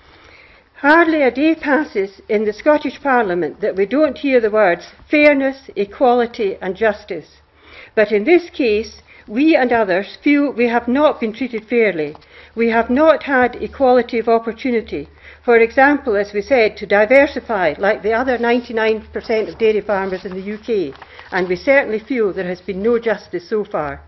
Hardly a day passes in the Scottish Parliament that we don't hear the words fairness, equality and justice. But in this case, we and others feel we have not been treated fairly. We have not had equality of opportunity. For example, as we said, to diversify like the other ninety-nine percent of dairy farmers in the U K, and we certainly feel there has been no justice so far.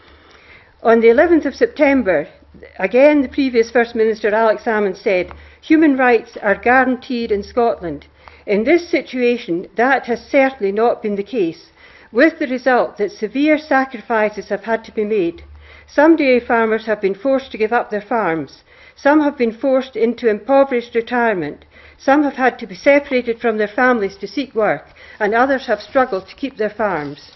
On the eleventh of September, again the previous First Minister Alex Salmond said, human rights are guaranteed in Scotland. In this situation, that has certainly not been the case, with the result that severe sacrifices have had to be made. Some dairy farmers have been forced to give up their farms. Some have been forced into impoverished retirement. Some have had to be separated from their families to seek work, and others have struggled to keep their farms.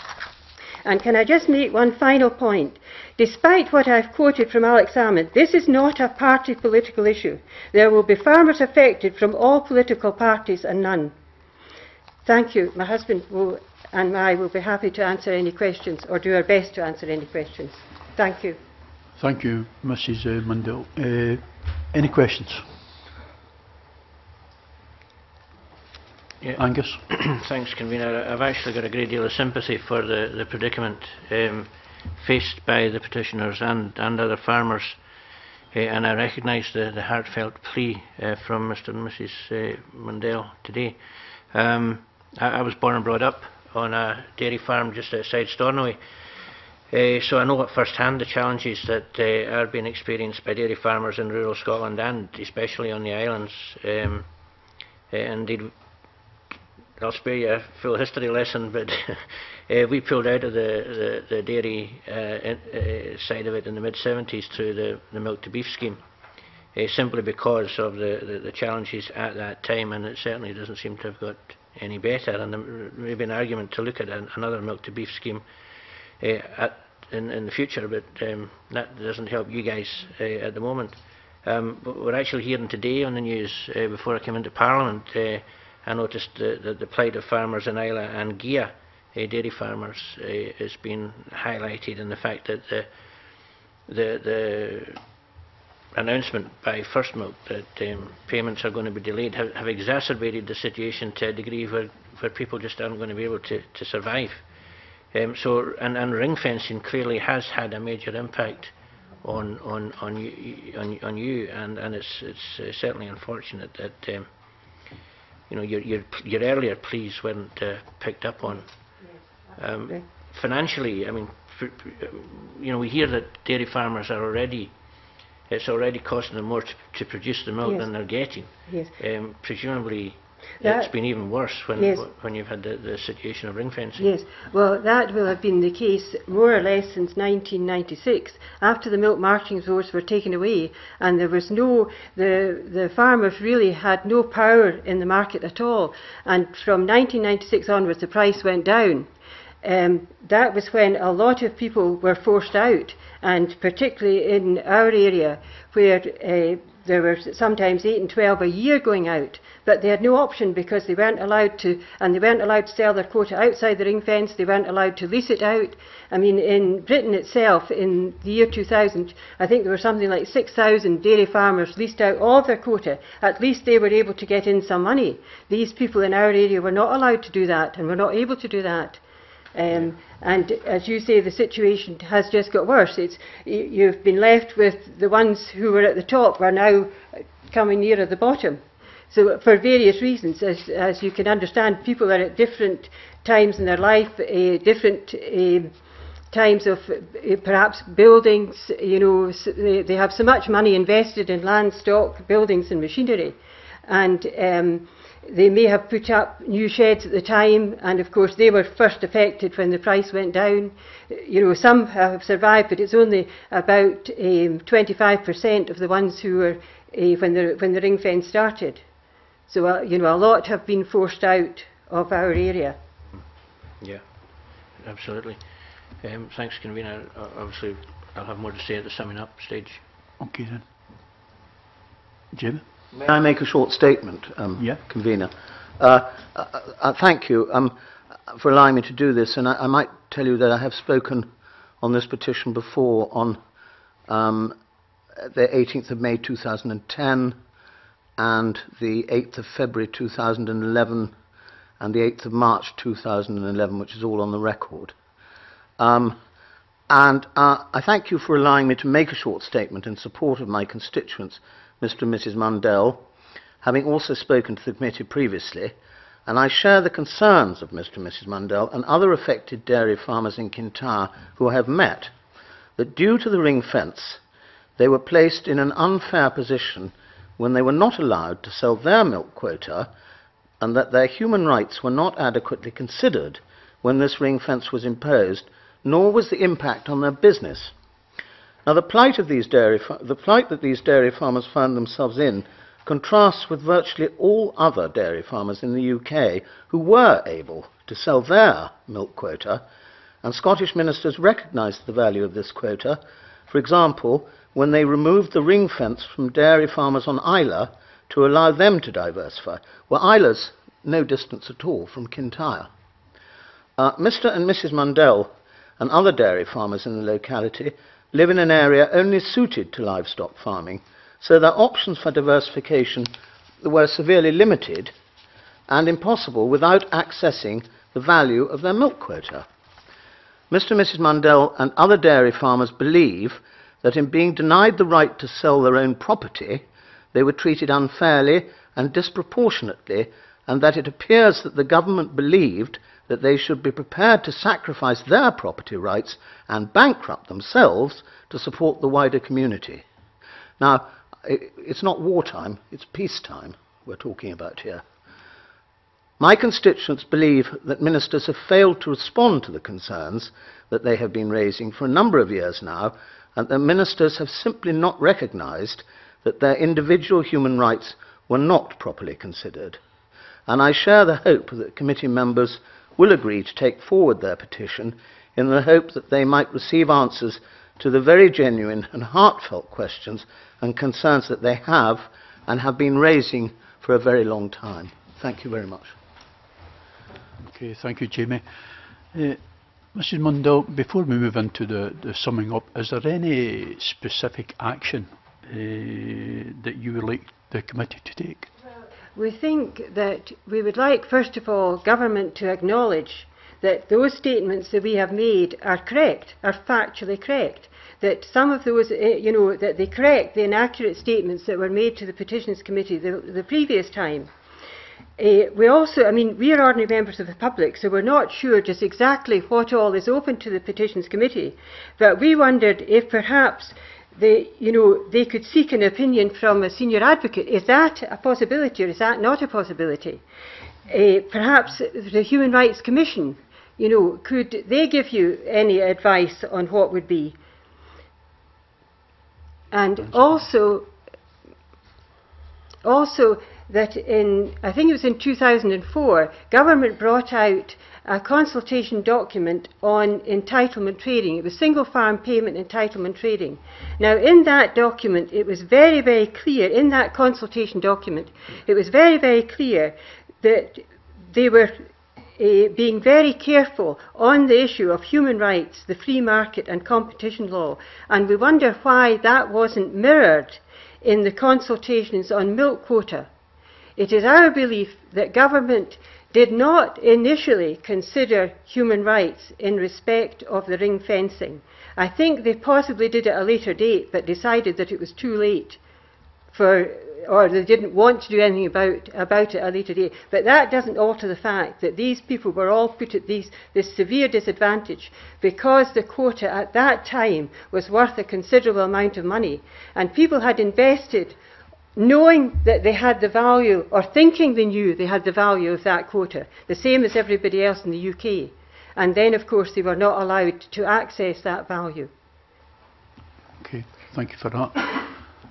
And can I just make one final point? Despite what I've quoted from Alex Salmond, this is not a party political issue. There will be farmers affected from all political parties and none. Thank you. My husband will, and I will be happy to answer any questions, or do our best to answer any questions. Thank you. Thank you, Missus Uh, Mundell. Uh, any questions? Yeah. Angus? Thanks, Convener. I've actually got a great deal of sympathy for the, the predicament um, faced by the petitioners and, and other farmers, uh, and I recognise the, the heartfelt plea uh, from Mister and Missus Uh, Mundell today. Um, I, I was born and brought up on a dairy farm just outside Stornoway, uh, so I know at first hand the challenges that uh, are being experienced by dairy farmers in rural Scotland and especially on the islands. Um, uh, indeed, I'll spare you a full history lesson, but uh, we pulled out of the, the, the dairy uh, in, uh, side of it in the mid seventies through the, the milk to beef scheme, uh, simply because of the, the, the challenges at that time, and it certainly doesn't seem to have got any better, and there may be an argument to look at an, another milk to beef scheme uh, at, in, in the future, but um, that doesn't help you guys uh, at the moment. Um, but we're actually hearing today on the news, uh, before I came into Parliament, uh, I noticed the, the, the plight of farmers in Islay and Gia, uh, dairy farmers, uh, has been highlighted, and the fact that the, the, the announcement by First Milk that um, payments are going to be delayed have, have exacerbated the situation to a degree where, where people just aren't going to be able to, to survive. Um, so, and, and ring fencing clearly has had a major impact on on on you, on, on you and, and it's, it's uh, certainly unfortunate that um, you know, your, your, your earlier pleas weren't uh, picked up on. Um, financially, I mean, for, you know, we hear that dairy farmers are already, it's already costing them more to, to produce the milk yes. than they're getting. Yes. Um, presumably, that, it's been even worse when yes. when you've had the, the situation of ring fencing. Yes, well, that will have been the case more or less since nineteen ninety-six, after the milk marketing rules were taken away, and there was no, the the farmers really had no power in the market at all, and from nineteen ninety-six onwards the price went down. Um, that was when a lot of people were forced out, and particularly in our area where uh, there were sometimes eight and twelve a year going out, but they had no option because they weren't allowed to, and they weren't allowed to sell their quota outside the ring fence, they weren't allowed to lease it out. I mean, in Britain itself, in the year two thousand, I think there were something like six thousand dairy farmers leased out all of their quota. At least they were able to get in some money. These people in our area were not allowed to do that, and were not able to do that. Um, and as you say, the situation has just got worse. It's, you've been left with the ones who were at the top are now coming nearer the bottom. So for various reasons, as, as you can understand, people are at different times in their life, uh, different uh, times of uh, perhaps buildings, you know, so they, they have so much money invested in land, stock, buildings and machinery. And um, they may have put up new sheds at the time, and of course they were first affected when the price went down. You know, some have survived, but it's only about um, twenty-five percent of the ones who were uh, when the when the ring fence started. So uh, you know, a lot have been forced out of our area. Yeah, absolutely. Um, thanks, Convener. Uh, obviously, I'll have more to say at the summing up stage. Okay then, Jim. May I make a short statement, um, yeah. Convener? Uh, uh, uh, thank you um, for allowing me to do this, and I, I might tell you that I have spoken on this petition before on um, the eighteenth of May two thousand ten and the eighth of February two thousand eleven and the eighth of March two thousand eleven, which is all on the record. Um, and uh, I thank you for allowing me to make a short statement in support of my constituents, Mister and Missus Mundell, having also spoken to the committee previously, and I share the concerns of Mister and Missus Mundell and other affected dairy farmers in Kintyre who I have met, that due to the ring fence, they were placed in an unfair position when they were not allowed to sell their milk quota, and that their human rights were not adequately considered when this ring fence was imposed, nor was the impact on their business. Now, the plight, of these dairy the plight that these dairy farmers found themselves in contrasts with virtually all other dairy farmers in the U K who were able to sell their milk quota, and Scottish ministers recognised the value of this quota, for example, when they removed the ring fence from dairy farmers on Islay to allow them to diversify. Well, Islay's no distance at all from Kintyre. Uh, Mister and Missus Mundell and other dairy farmers in the locality live in an area only suited to livestock farming, so their options for diversification were severely limited and impossible without accessing the value of their milk quota. Mister and Missus Mundell and other dairy farmers believe that in being denied the right to sell their own property, they were treated unfairly and disproportionately, and that it appears that the government believed that they should be prepared to sacrifice their property rights and bankrupt themselves to support the wider community. Now, it's not wartime, it's peacetime we're talking about here. My constituents believe that ministers have failed to respond to the concerns that they have been raising for a number of years now, and that ministers have simply not recognised that their individual human rights were not properly considered. And I share the hope that committee members will agree to take forward their petition in the hope that they might receive answers to the very genuine and heartfelt questions and concerns that they have and have been raising for a very long time. Thank you very much. Okay, thank you, Jamie. Uh, Missus Mundell, before we move into the, the summing up, is there any specific action uh, that you would like the committee to take? We think that we would like, first of all, government to acknowledge that those statements that we have made are correct, are factually correct. That some of those, uh, you know, that they correct the inaccurate statements that were made to the Petitions Committee the, the previous time. Uh, we also, I mean, we are ordinary members of the public, so we're not sure just exactly what all is open to the Petitions Committee, but we wondered if perhaps they, you know, they could seek an opinion from a senior advocate. Is that a possibility or is that not a possibility? Uh, perhaps the Human Rights Commission, you know, could they give you any advice on what would be? And also, also that in, I think it was in two thousand four, government brought out a consultation document on entitlement trading. It was single farm payment entitlement trading. Now in that document it was very, very clear, in that consultation document, it was very, very clear that they were uh, being very careful on the issue of human rights, the free market and competition law. And we wonder why that wasn't mirrored in the consultations on milk quota. It is our belief that government did not initially consider human rights in respect of the ring fencing. I think they possibly did at a later date, but decided that it was too late for, or they didn't want to do anything about, about it at a later date. But that doesn't alter the fact that these people were all put at these, this severe disadvantage because the quota at that time was worth a considerable amount of money. And people had invested knowing that they had the value, or thinking they knew they had the value of that quota, the same as everybody else in the U K. And then, of course, they were not allowed to access that value. Okay, thank you for that.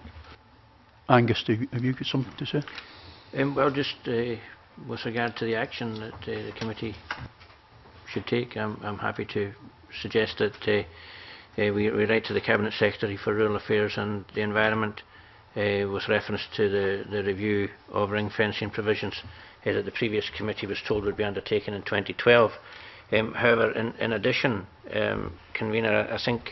Angus, do you, have you got something to say? Um, well, just uh, with regard to the action that uh, the committee should take, I'm, I'm happy to suggest that uh, uh, we, we write to the Cabinet Secretary for Rural Affairs and the Environment Uh, with reference to the, the review of ring fencing provisions uh, that the previous committee was told would be undertaken in twenty twelve. Um, however, in, in addition, um, Convener, I think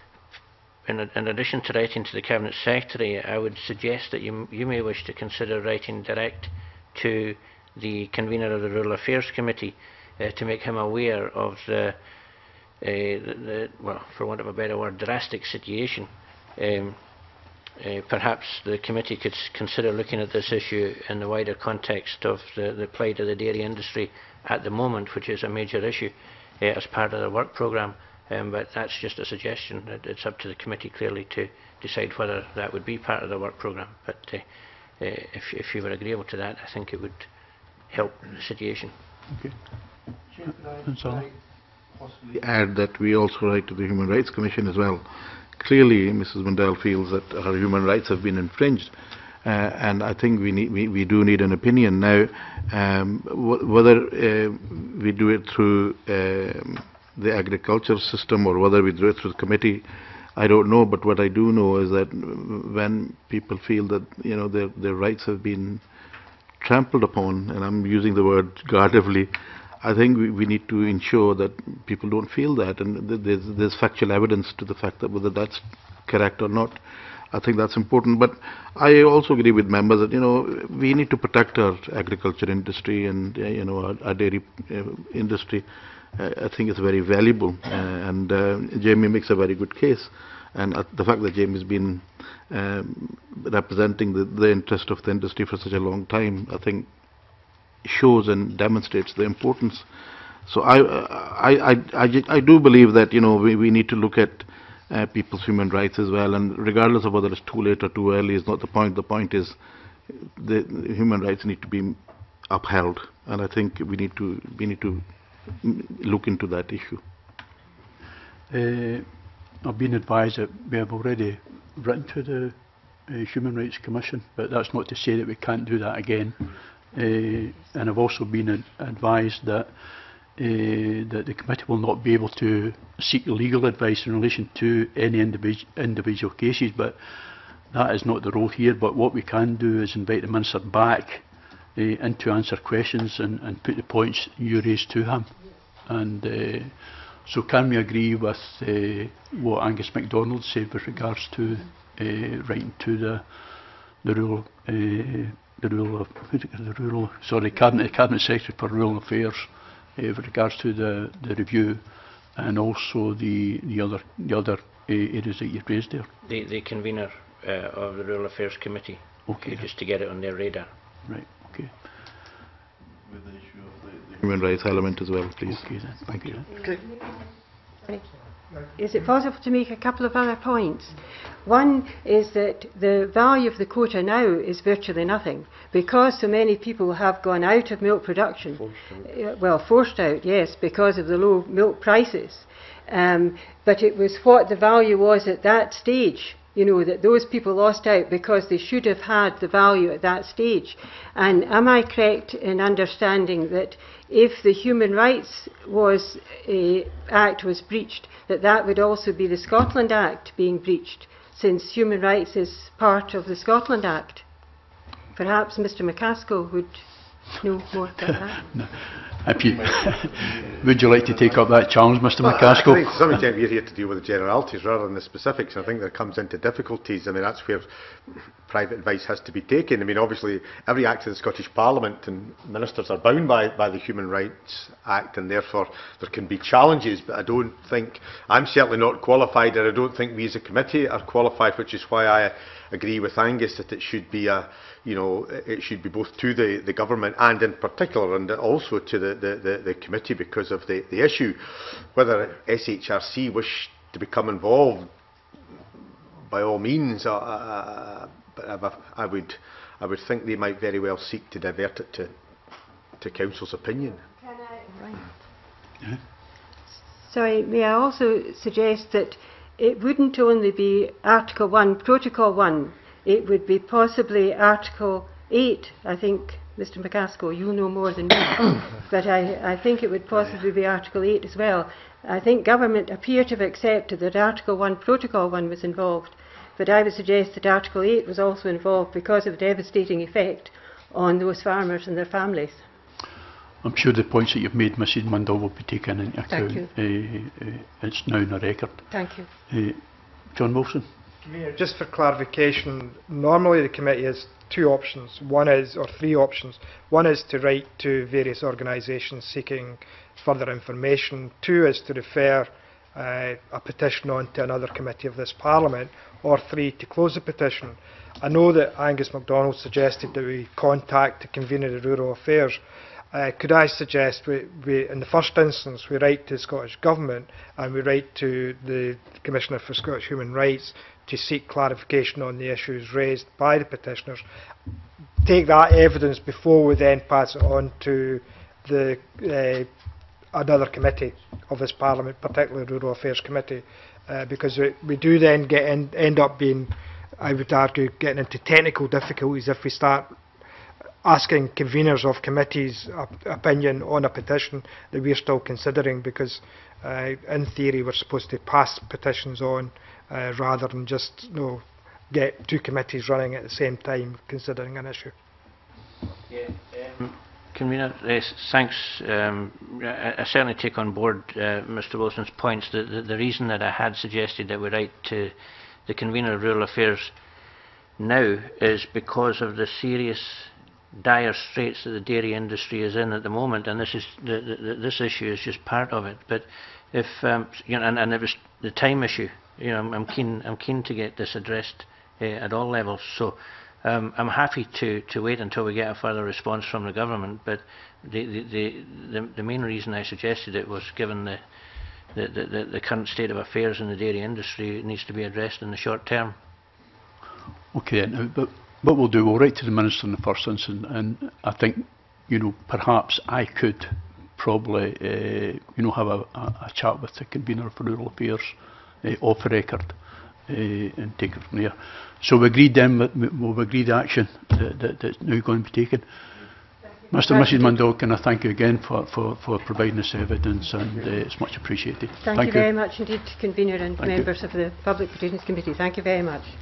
in, in addition to writing to the Cabinet Secretary, I would suggest that you, you may wish to consider writing direct to the Convener of the Rural Affairs Committee uh, to make him aware of the, uh, the, the, well, for want of a better word, drastic situation. Um, Uh, perhaps the committee could consider looking at this issue in the wider context of the, the plight of the dairy industry at the moment, which is a major issue, uh, as part of the work programme. Um, but that's just a suggestion. It, it's up to the committee clearly to decide whether that would be part of the work programme. But uh, uh, if, if you were agreeable to that, I think it would help the situation. Okay. Possibly add that we also write to the Human Rights Commission as well. Clearly, Missus Mundell feels that her human rights have been infringed, uh, and I think we, need, we, we do need an opinion now. Um, wh whether uh, we do it through uh, the agriculture system or whether we do it through the committee, I don't know. But what I do know is that when people feel that you know their their rights have been trampled upon, and I'm using the word guardedly, I think we, we need to ensure that people don't feel that, and th there's, there's factual evidence to the fact that whether that's correct or not. I think that's important. But I also agree with members that you know we need to protect our agriculture industry and uh, you know our, our dairy uh, industry. Uh, I think it's very valuable, uh, and uh, Jamie makes a very good case. And uh, the fact that Jamie's been um, representing the, the interest of the industry for such a long time, I think, shows and demonstrates the importance. So I, I, I, I, I do believe that you know we, we need to look at uh, people's human rights as well, and regardless of whether it's too late or too early is not the point. The point is the, the human rights need to be upheld, and I think we need to we need to look into that issue. Uh, I've been advised that we have already written to the uh, Human Rights Commission, but that's not to say that we can't do that again. Uh, and I've also been ad advised that uh, that the committee will not be able to seek legal advice in relation to any individu individual cases, but that is not the role here. But what we can do is invite the Minister back uh, in to answer questions and, and put the points you raised to him. And uh, so can we agree with uh, what Angus MacDonald said with regards to uh, writing to the the rural uh, the rural, the rural, sorry, cabinet, cabinet secretary for rural affairs, uh, with regards to the the review, and also the the other the other uh, areas that you raised there. The the convener uh, of the Rural Affairs Committee. Okay. Just to get it on their radar. Right. Okay. human rights element as well, please. Okay, then. Thank you. Sorry. Is it possible to make a couple of other points? One is that the value of the quota now is virtually nothing because so many people have gone out of milk production. Forced uh, well, forced out, yes, because of the low milk prices. Um, but it was what the value was at that stage. You know, that those people lost out because they should have had the value at that stage. And am I correct in understanding that if the Human Rights was, uh, Act was breached, that that would also be the Scotland Act being breached, since human rights is part of the Scotland Act? Perhaps Mr McCaskill would know more about that. No. If you would you like to take up that challenge, Mr Well, McCaskill? I think to some extent we're here to deal with the generalities rather than the specifics. I think that comes into difficulties. I mean, that's where private advice has to be taken. I mean, obviously, every act of the Scottish Parliament and ministers are bound by, by the Human Rights Act, and therefore there can be challenges, but I don't think, I'm certainly not qualified, and I don't think we as a committee are qualified, which is why I agree with Angus that it should be a, you know, it should be both to the, the government and in particular, and also to the, the, the, the committee because of the, the issue. Whether S H R C wish to become involved, by all means, uh, uh, but I would, I would think they might very well seek to divert it to, to Council's opinion. Can I? Right. Yeah. Sorry, may I also suggest that it wouldn't only be Article one, Protocol one, it would be possibly Article eight. I think, Mr McCaskill, you know more than me, but I, I think it would possibly be Article eight as well. I think government appear to have accepted that Article one, Protocol one was involved, but I would suggest that Article eight was also involved because of the devastating effect on those farmers and their families. I'm sure the points that you've made, Missus Mundell, will be taken into account. Thank you. Uh, uh, it's now in the record. Thank you. Uh, John Wilson. Just for clarification, normally the committee has two options. One is, or three options. One is to write to various organisations seeking further information. Two is to refer uh, a petition on to another committee of this Parliament. Or three, to close the petition. I know that Angus MacDonald suggested that we contact the Convener of Rural Affairs. Uh, could I suggest we, we, in the first instance, we write to the Scottish Government and we write to the Commissioner for Scottish Human Rights to seek clarification on the issues raised by the petitioners. Take that evidence before we then pass it on to the uh, another committee of this Parliament, particularly the Rural Affairs Committee, uh, because we, we do then get in, end up being, I would argue, getting into technical difficulties if we start asking conveners of committees op opinion on a petition that we're still considering, because uh, in theory we're supposed to pass petitions on uh, rather than just you know, get two committees running at the same time considering an issue. Yeah, um, Convener, uh, thanks. Um, I, I certainly take on board uh, Mr Wilson's points. The, the, the reason that I had suggested that we write to the Convener of Rural Affairs now is because of the serious dire straits that the dairy industry is in at the moment, and this is the, the, this issue is just part of it. But if um, you know, and, and it was the time issue. You know, I'm, I'm keen. I'm keen to get this addressed uh, at all levels. So um, I'm happy to to wait until we get a further response from the government. But the the the, the, the main reason I suggested it was given the the, the the current state of affairs in the dairy industry, it needs to be addressed in the short term. Okay, now, but what we'll do, we'll write to the Minister in the first instance, and I think, you know, perhaps I could probably, uh, you know, have a, a, a chat with the Convener for Rural Affairs uh, off the record uh, and take it from there. So we agreed then, that we've agreed action that, that, that's now going to be taken. Mister and Missus Mundell, can I thank you again for, for, for providing this evidence, and uh, it's much appreciated. Thank, thank you, you very much indeed, Convener and thank members you. of the Public Petitions Committee. Thank you very much.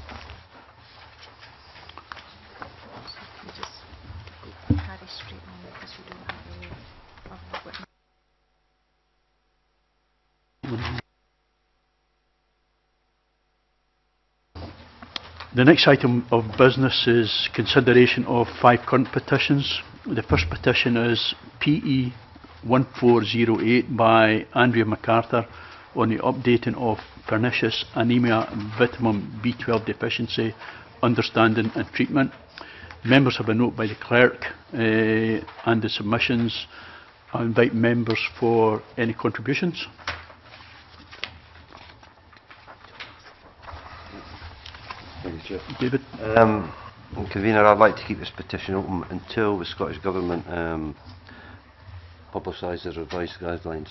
The next item of business is consideration of five current petitions. The first petition is P E one four zero eight by Andrea MacArthur on the updating of pernicious anemia vitamin B twelve deficiency, understanding and treatment. Members have a note by the clerk uh, and the submissions I invite members for any contributions. Thank you, Chair. David? Um, Convener, I'd like to keep this petition open until the Scottish Government um, publicise their revised guidelines.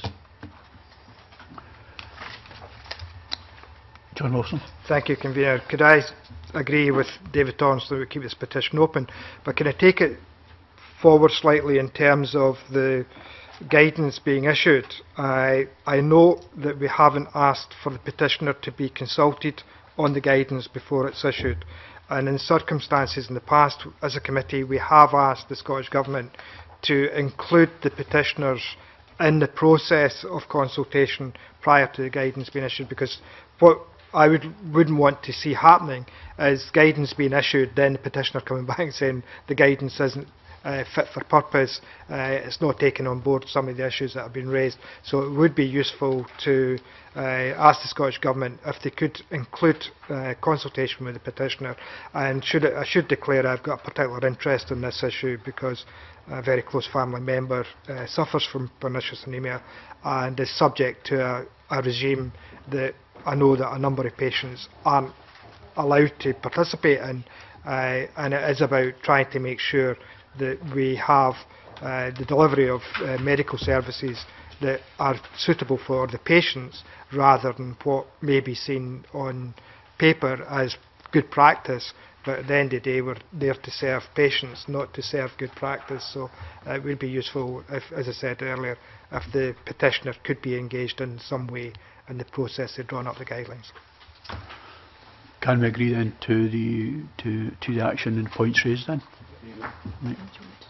John Wilson. Thank you, Convener. Could I s- agree with David Torrance that we keep this petition open, but can I take it forward slightly in terms of the guidance being issued? I, I know that we haven't asked for the petitioner to be consulted on the guidance before it's issued, and in circumstances in the past, as a committee, we have asked the Scottish Government to include the petitioners in the process of consultation prior to the guidance being issued, because what I would, wouldn't want to see happening is guidance being issued, then the petitioner coming back saying the guidance isn't uh, fit for purpose, uh, it's not taking on board some of the issues that have been raised. So it would be useful to uh, ask the Scottish Government if they could include uh, consultation with the petitioner. And should it, I should declare I've got a particular interest in this issue because a very close family member uh, suffers from pernicious anemia and is subject to a, a regime that I know that a number of patients aren't allowed to participate in, uh, and it is about trying to make sure that we have uh, the delivery of uh, medical services that are suitable for the patients rather than what may be seen on paper as good practice, but at the end of the day we're there to serve patients, not to serve good practice. So uh, it would be useful, if, as I said earlier, if the petitioner could be engaged in some way in the process of drawing up the guidelines. Can we agree then to the to to the action and points raised then? Right.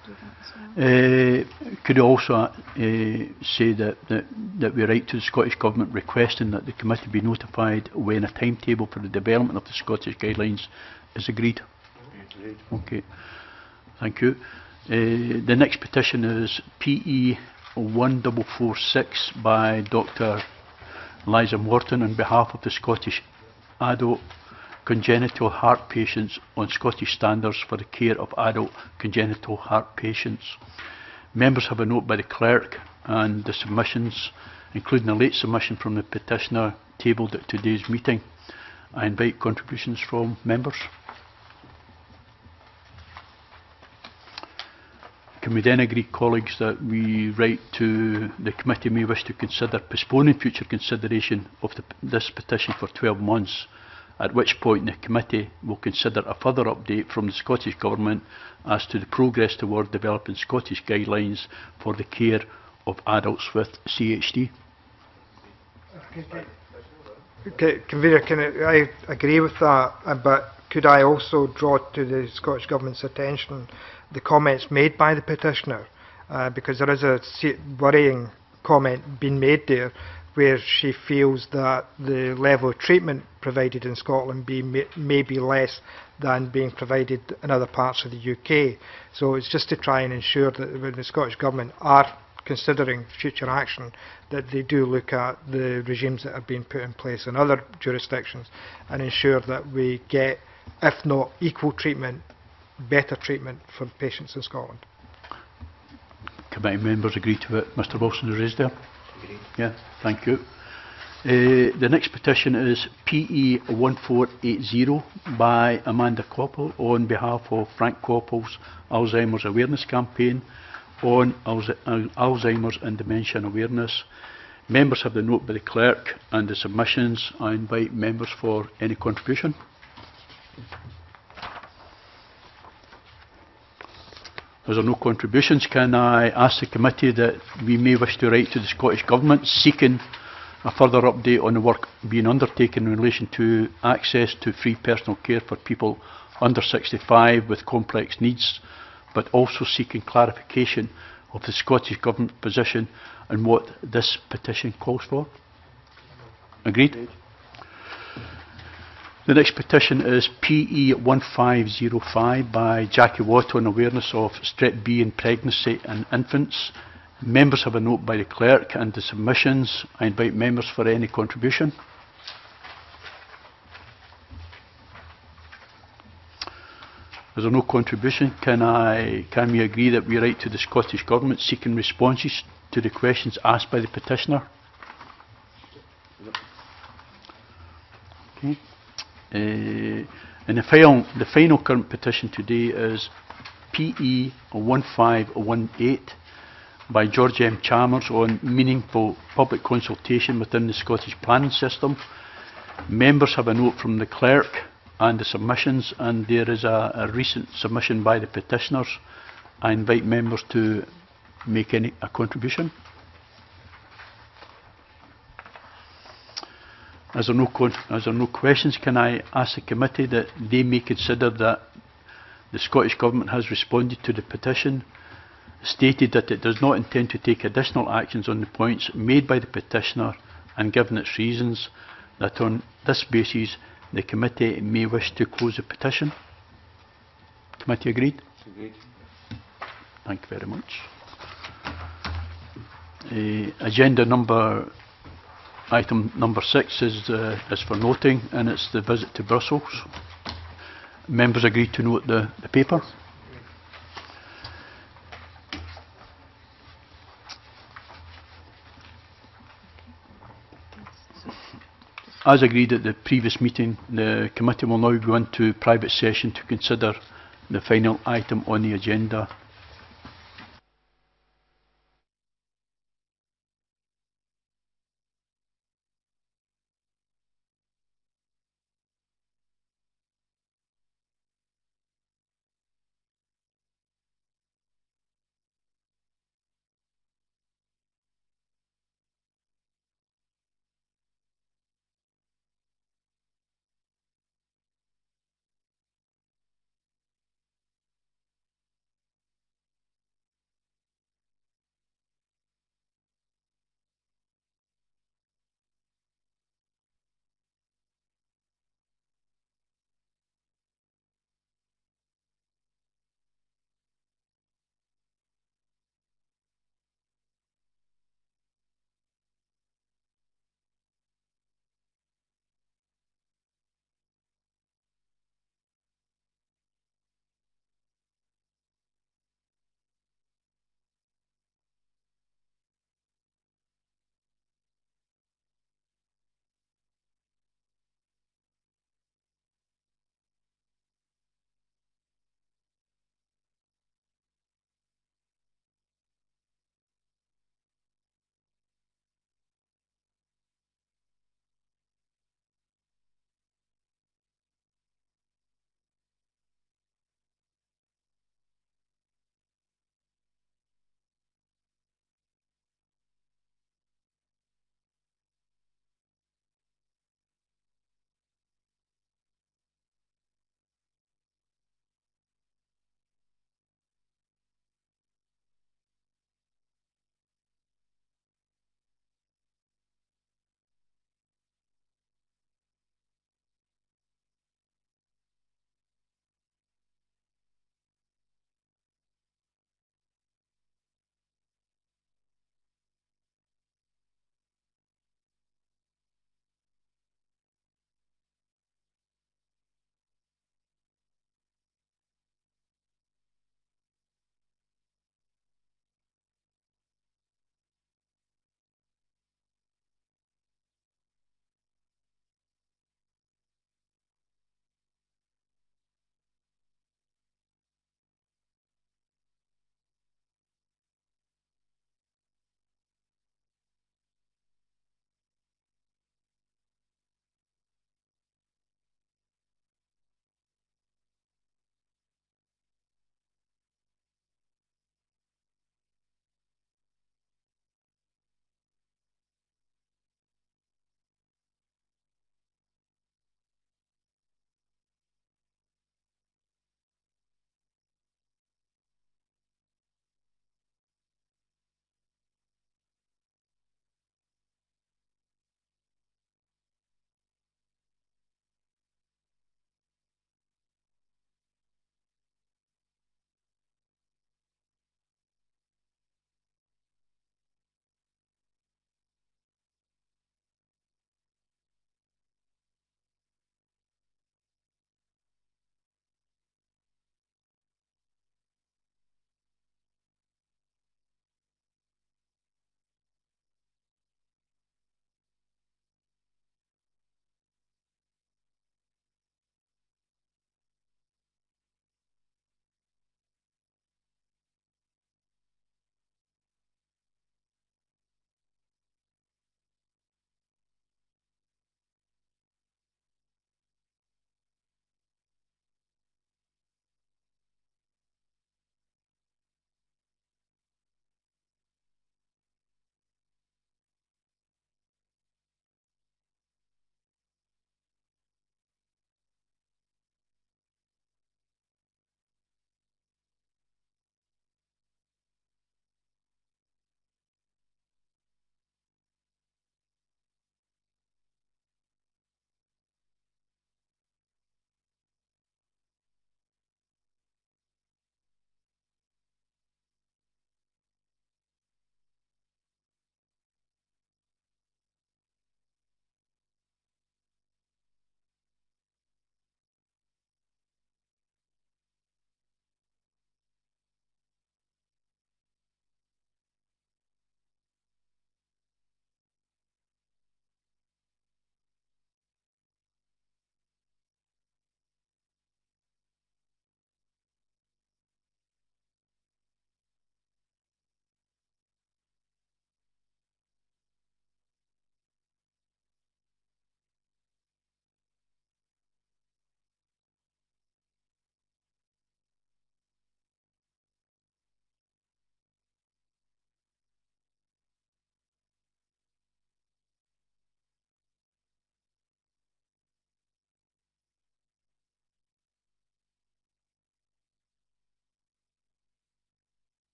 Uh, could you also uh, say that, that that we write to the Scottish Government requesting that the committee be notified when a timetable for the development of the Scottish guidelines is agreed? Agreed. Okay, thank you. Uh, the next petition is P E one four four six by Doctor Liza Morton on behalf of the Scottish adult congenital heart patients on Scottish standards for the care of adult congenital heart patients. Members have a note by the clerk and the submissions, including a late submission from the petitioner, tabled at today's meeting. I invite contributions from members. Can we then agree, colleagues, that we write to the committee may wish to consider postponing future consideration of the, this petition for twelve months, at which point the committee will consider a further update from the Scottish Government as to the progress toward developing Scottish guidelines for the care of adults with C H D? Okay, Convener, can I, I agree with that, uh, but could I also draw to the Scottish Government's attention the comments made by the petitioner, uh, because there is a worrying comment being made there where she feels that the level of treatment provided in Scotland be, may, may be less than being provided in other parts of the U K. So it's just to try and ensure that when the Scottish Government are considering future action, that they do look at the regimes that have been put in place in other jurisdictions and ensure that we get, if not equal treatment, better treatment for patients in Scotland. Committee members agree to it. Mr Wilson is raised there. Agreed. Yeah, thank you. Uh, the next petition is P E one four eight zero by Amanda Coppell on behalf of Frank Coppell's Alzheimer's Awareness Campaign on Alz Alzheimer's and Dementia Awareness. Members have the note by the clerk and the submissions. I invite members for any contribution. As there are no contributions, can I ask the committee that we may wish to write to the Scottish Government seeking a further update on the work being undertaken in relation to access to free personal care for people under sixty-five with complex needs, but also seeking clarification of the Scottish Government position and what this petition calls for? Agreed? The next petition is P E one five zero five by Jackie Watt on awareness of strep B in pregnancy and infants. Members have a note by the clerk and the submissions. I invite members for any contribution. As there no contribution, can I can we agree that we write to the Scottish Government seeking responses to the questions asked by the petitioner? Okay. Uh, and the final, the final current petition today is P E one five one eight by George M. Chalmers on meaningful public consultation within the Scottish planning system. Members have a note from the clerk and the submissions, and there is a, a recent submission by the petitioners. I invite members to make any a contribution. As there, no con as there are no questions, can I ask the committee that they may consider that the Scottish Government has responded to the petition, stated that it does not intend to take additional actions on the points made by the petitioner, and given its reasons, that on this basis the committee may wish to close the petition. Committee agreed? Agreed. Thank you very much. Uh, agenda number, item number six is, uh, is for noting, and it's the visit to Brussels. Members agreed to note the, the paper. As agreed at the previous meeting, the committee will now go into private session to consider the final item on the agenda,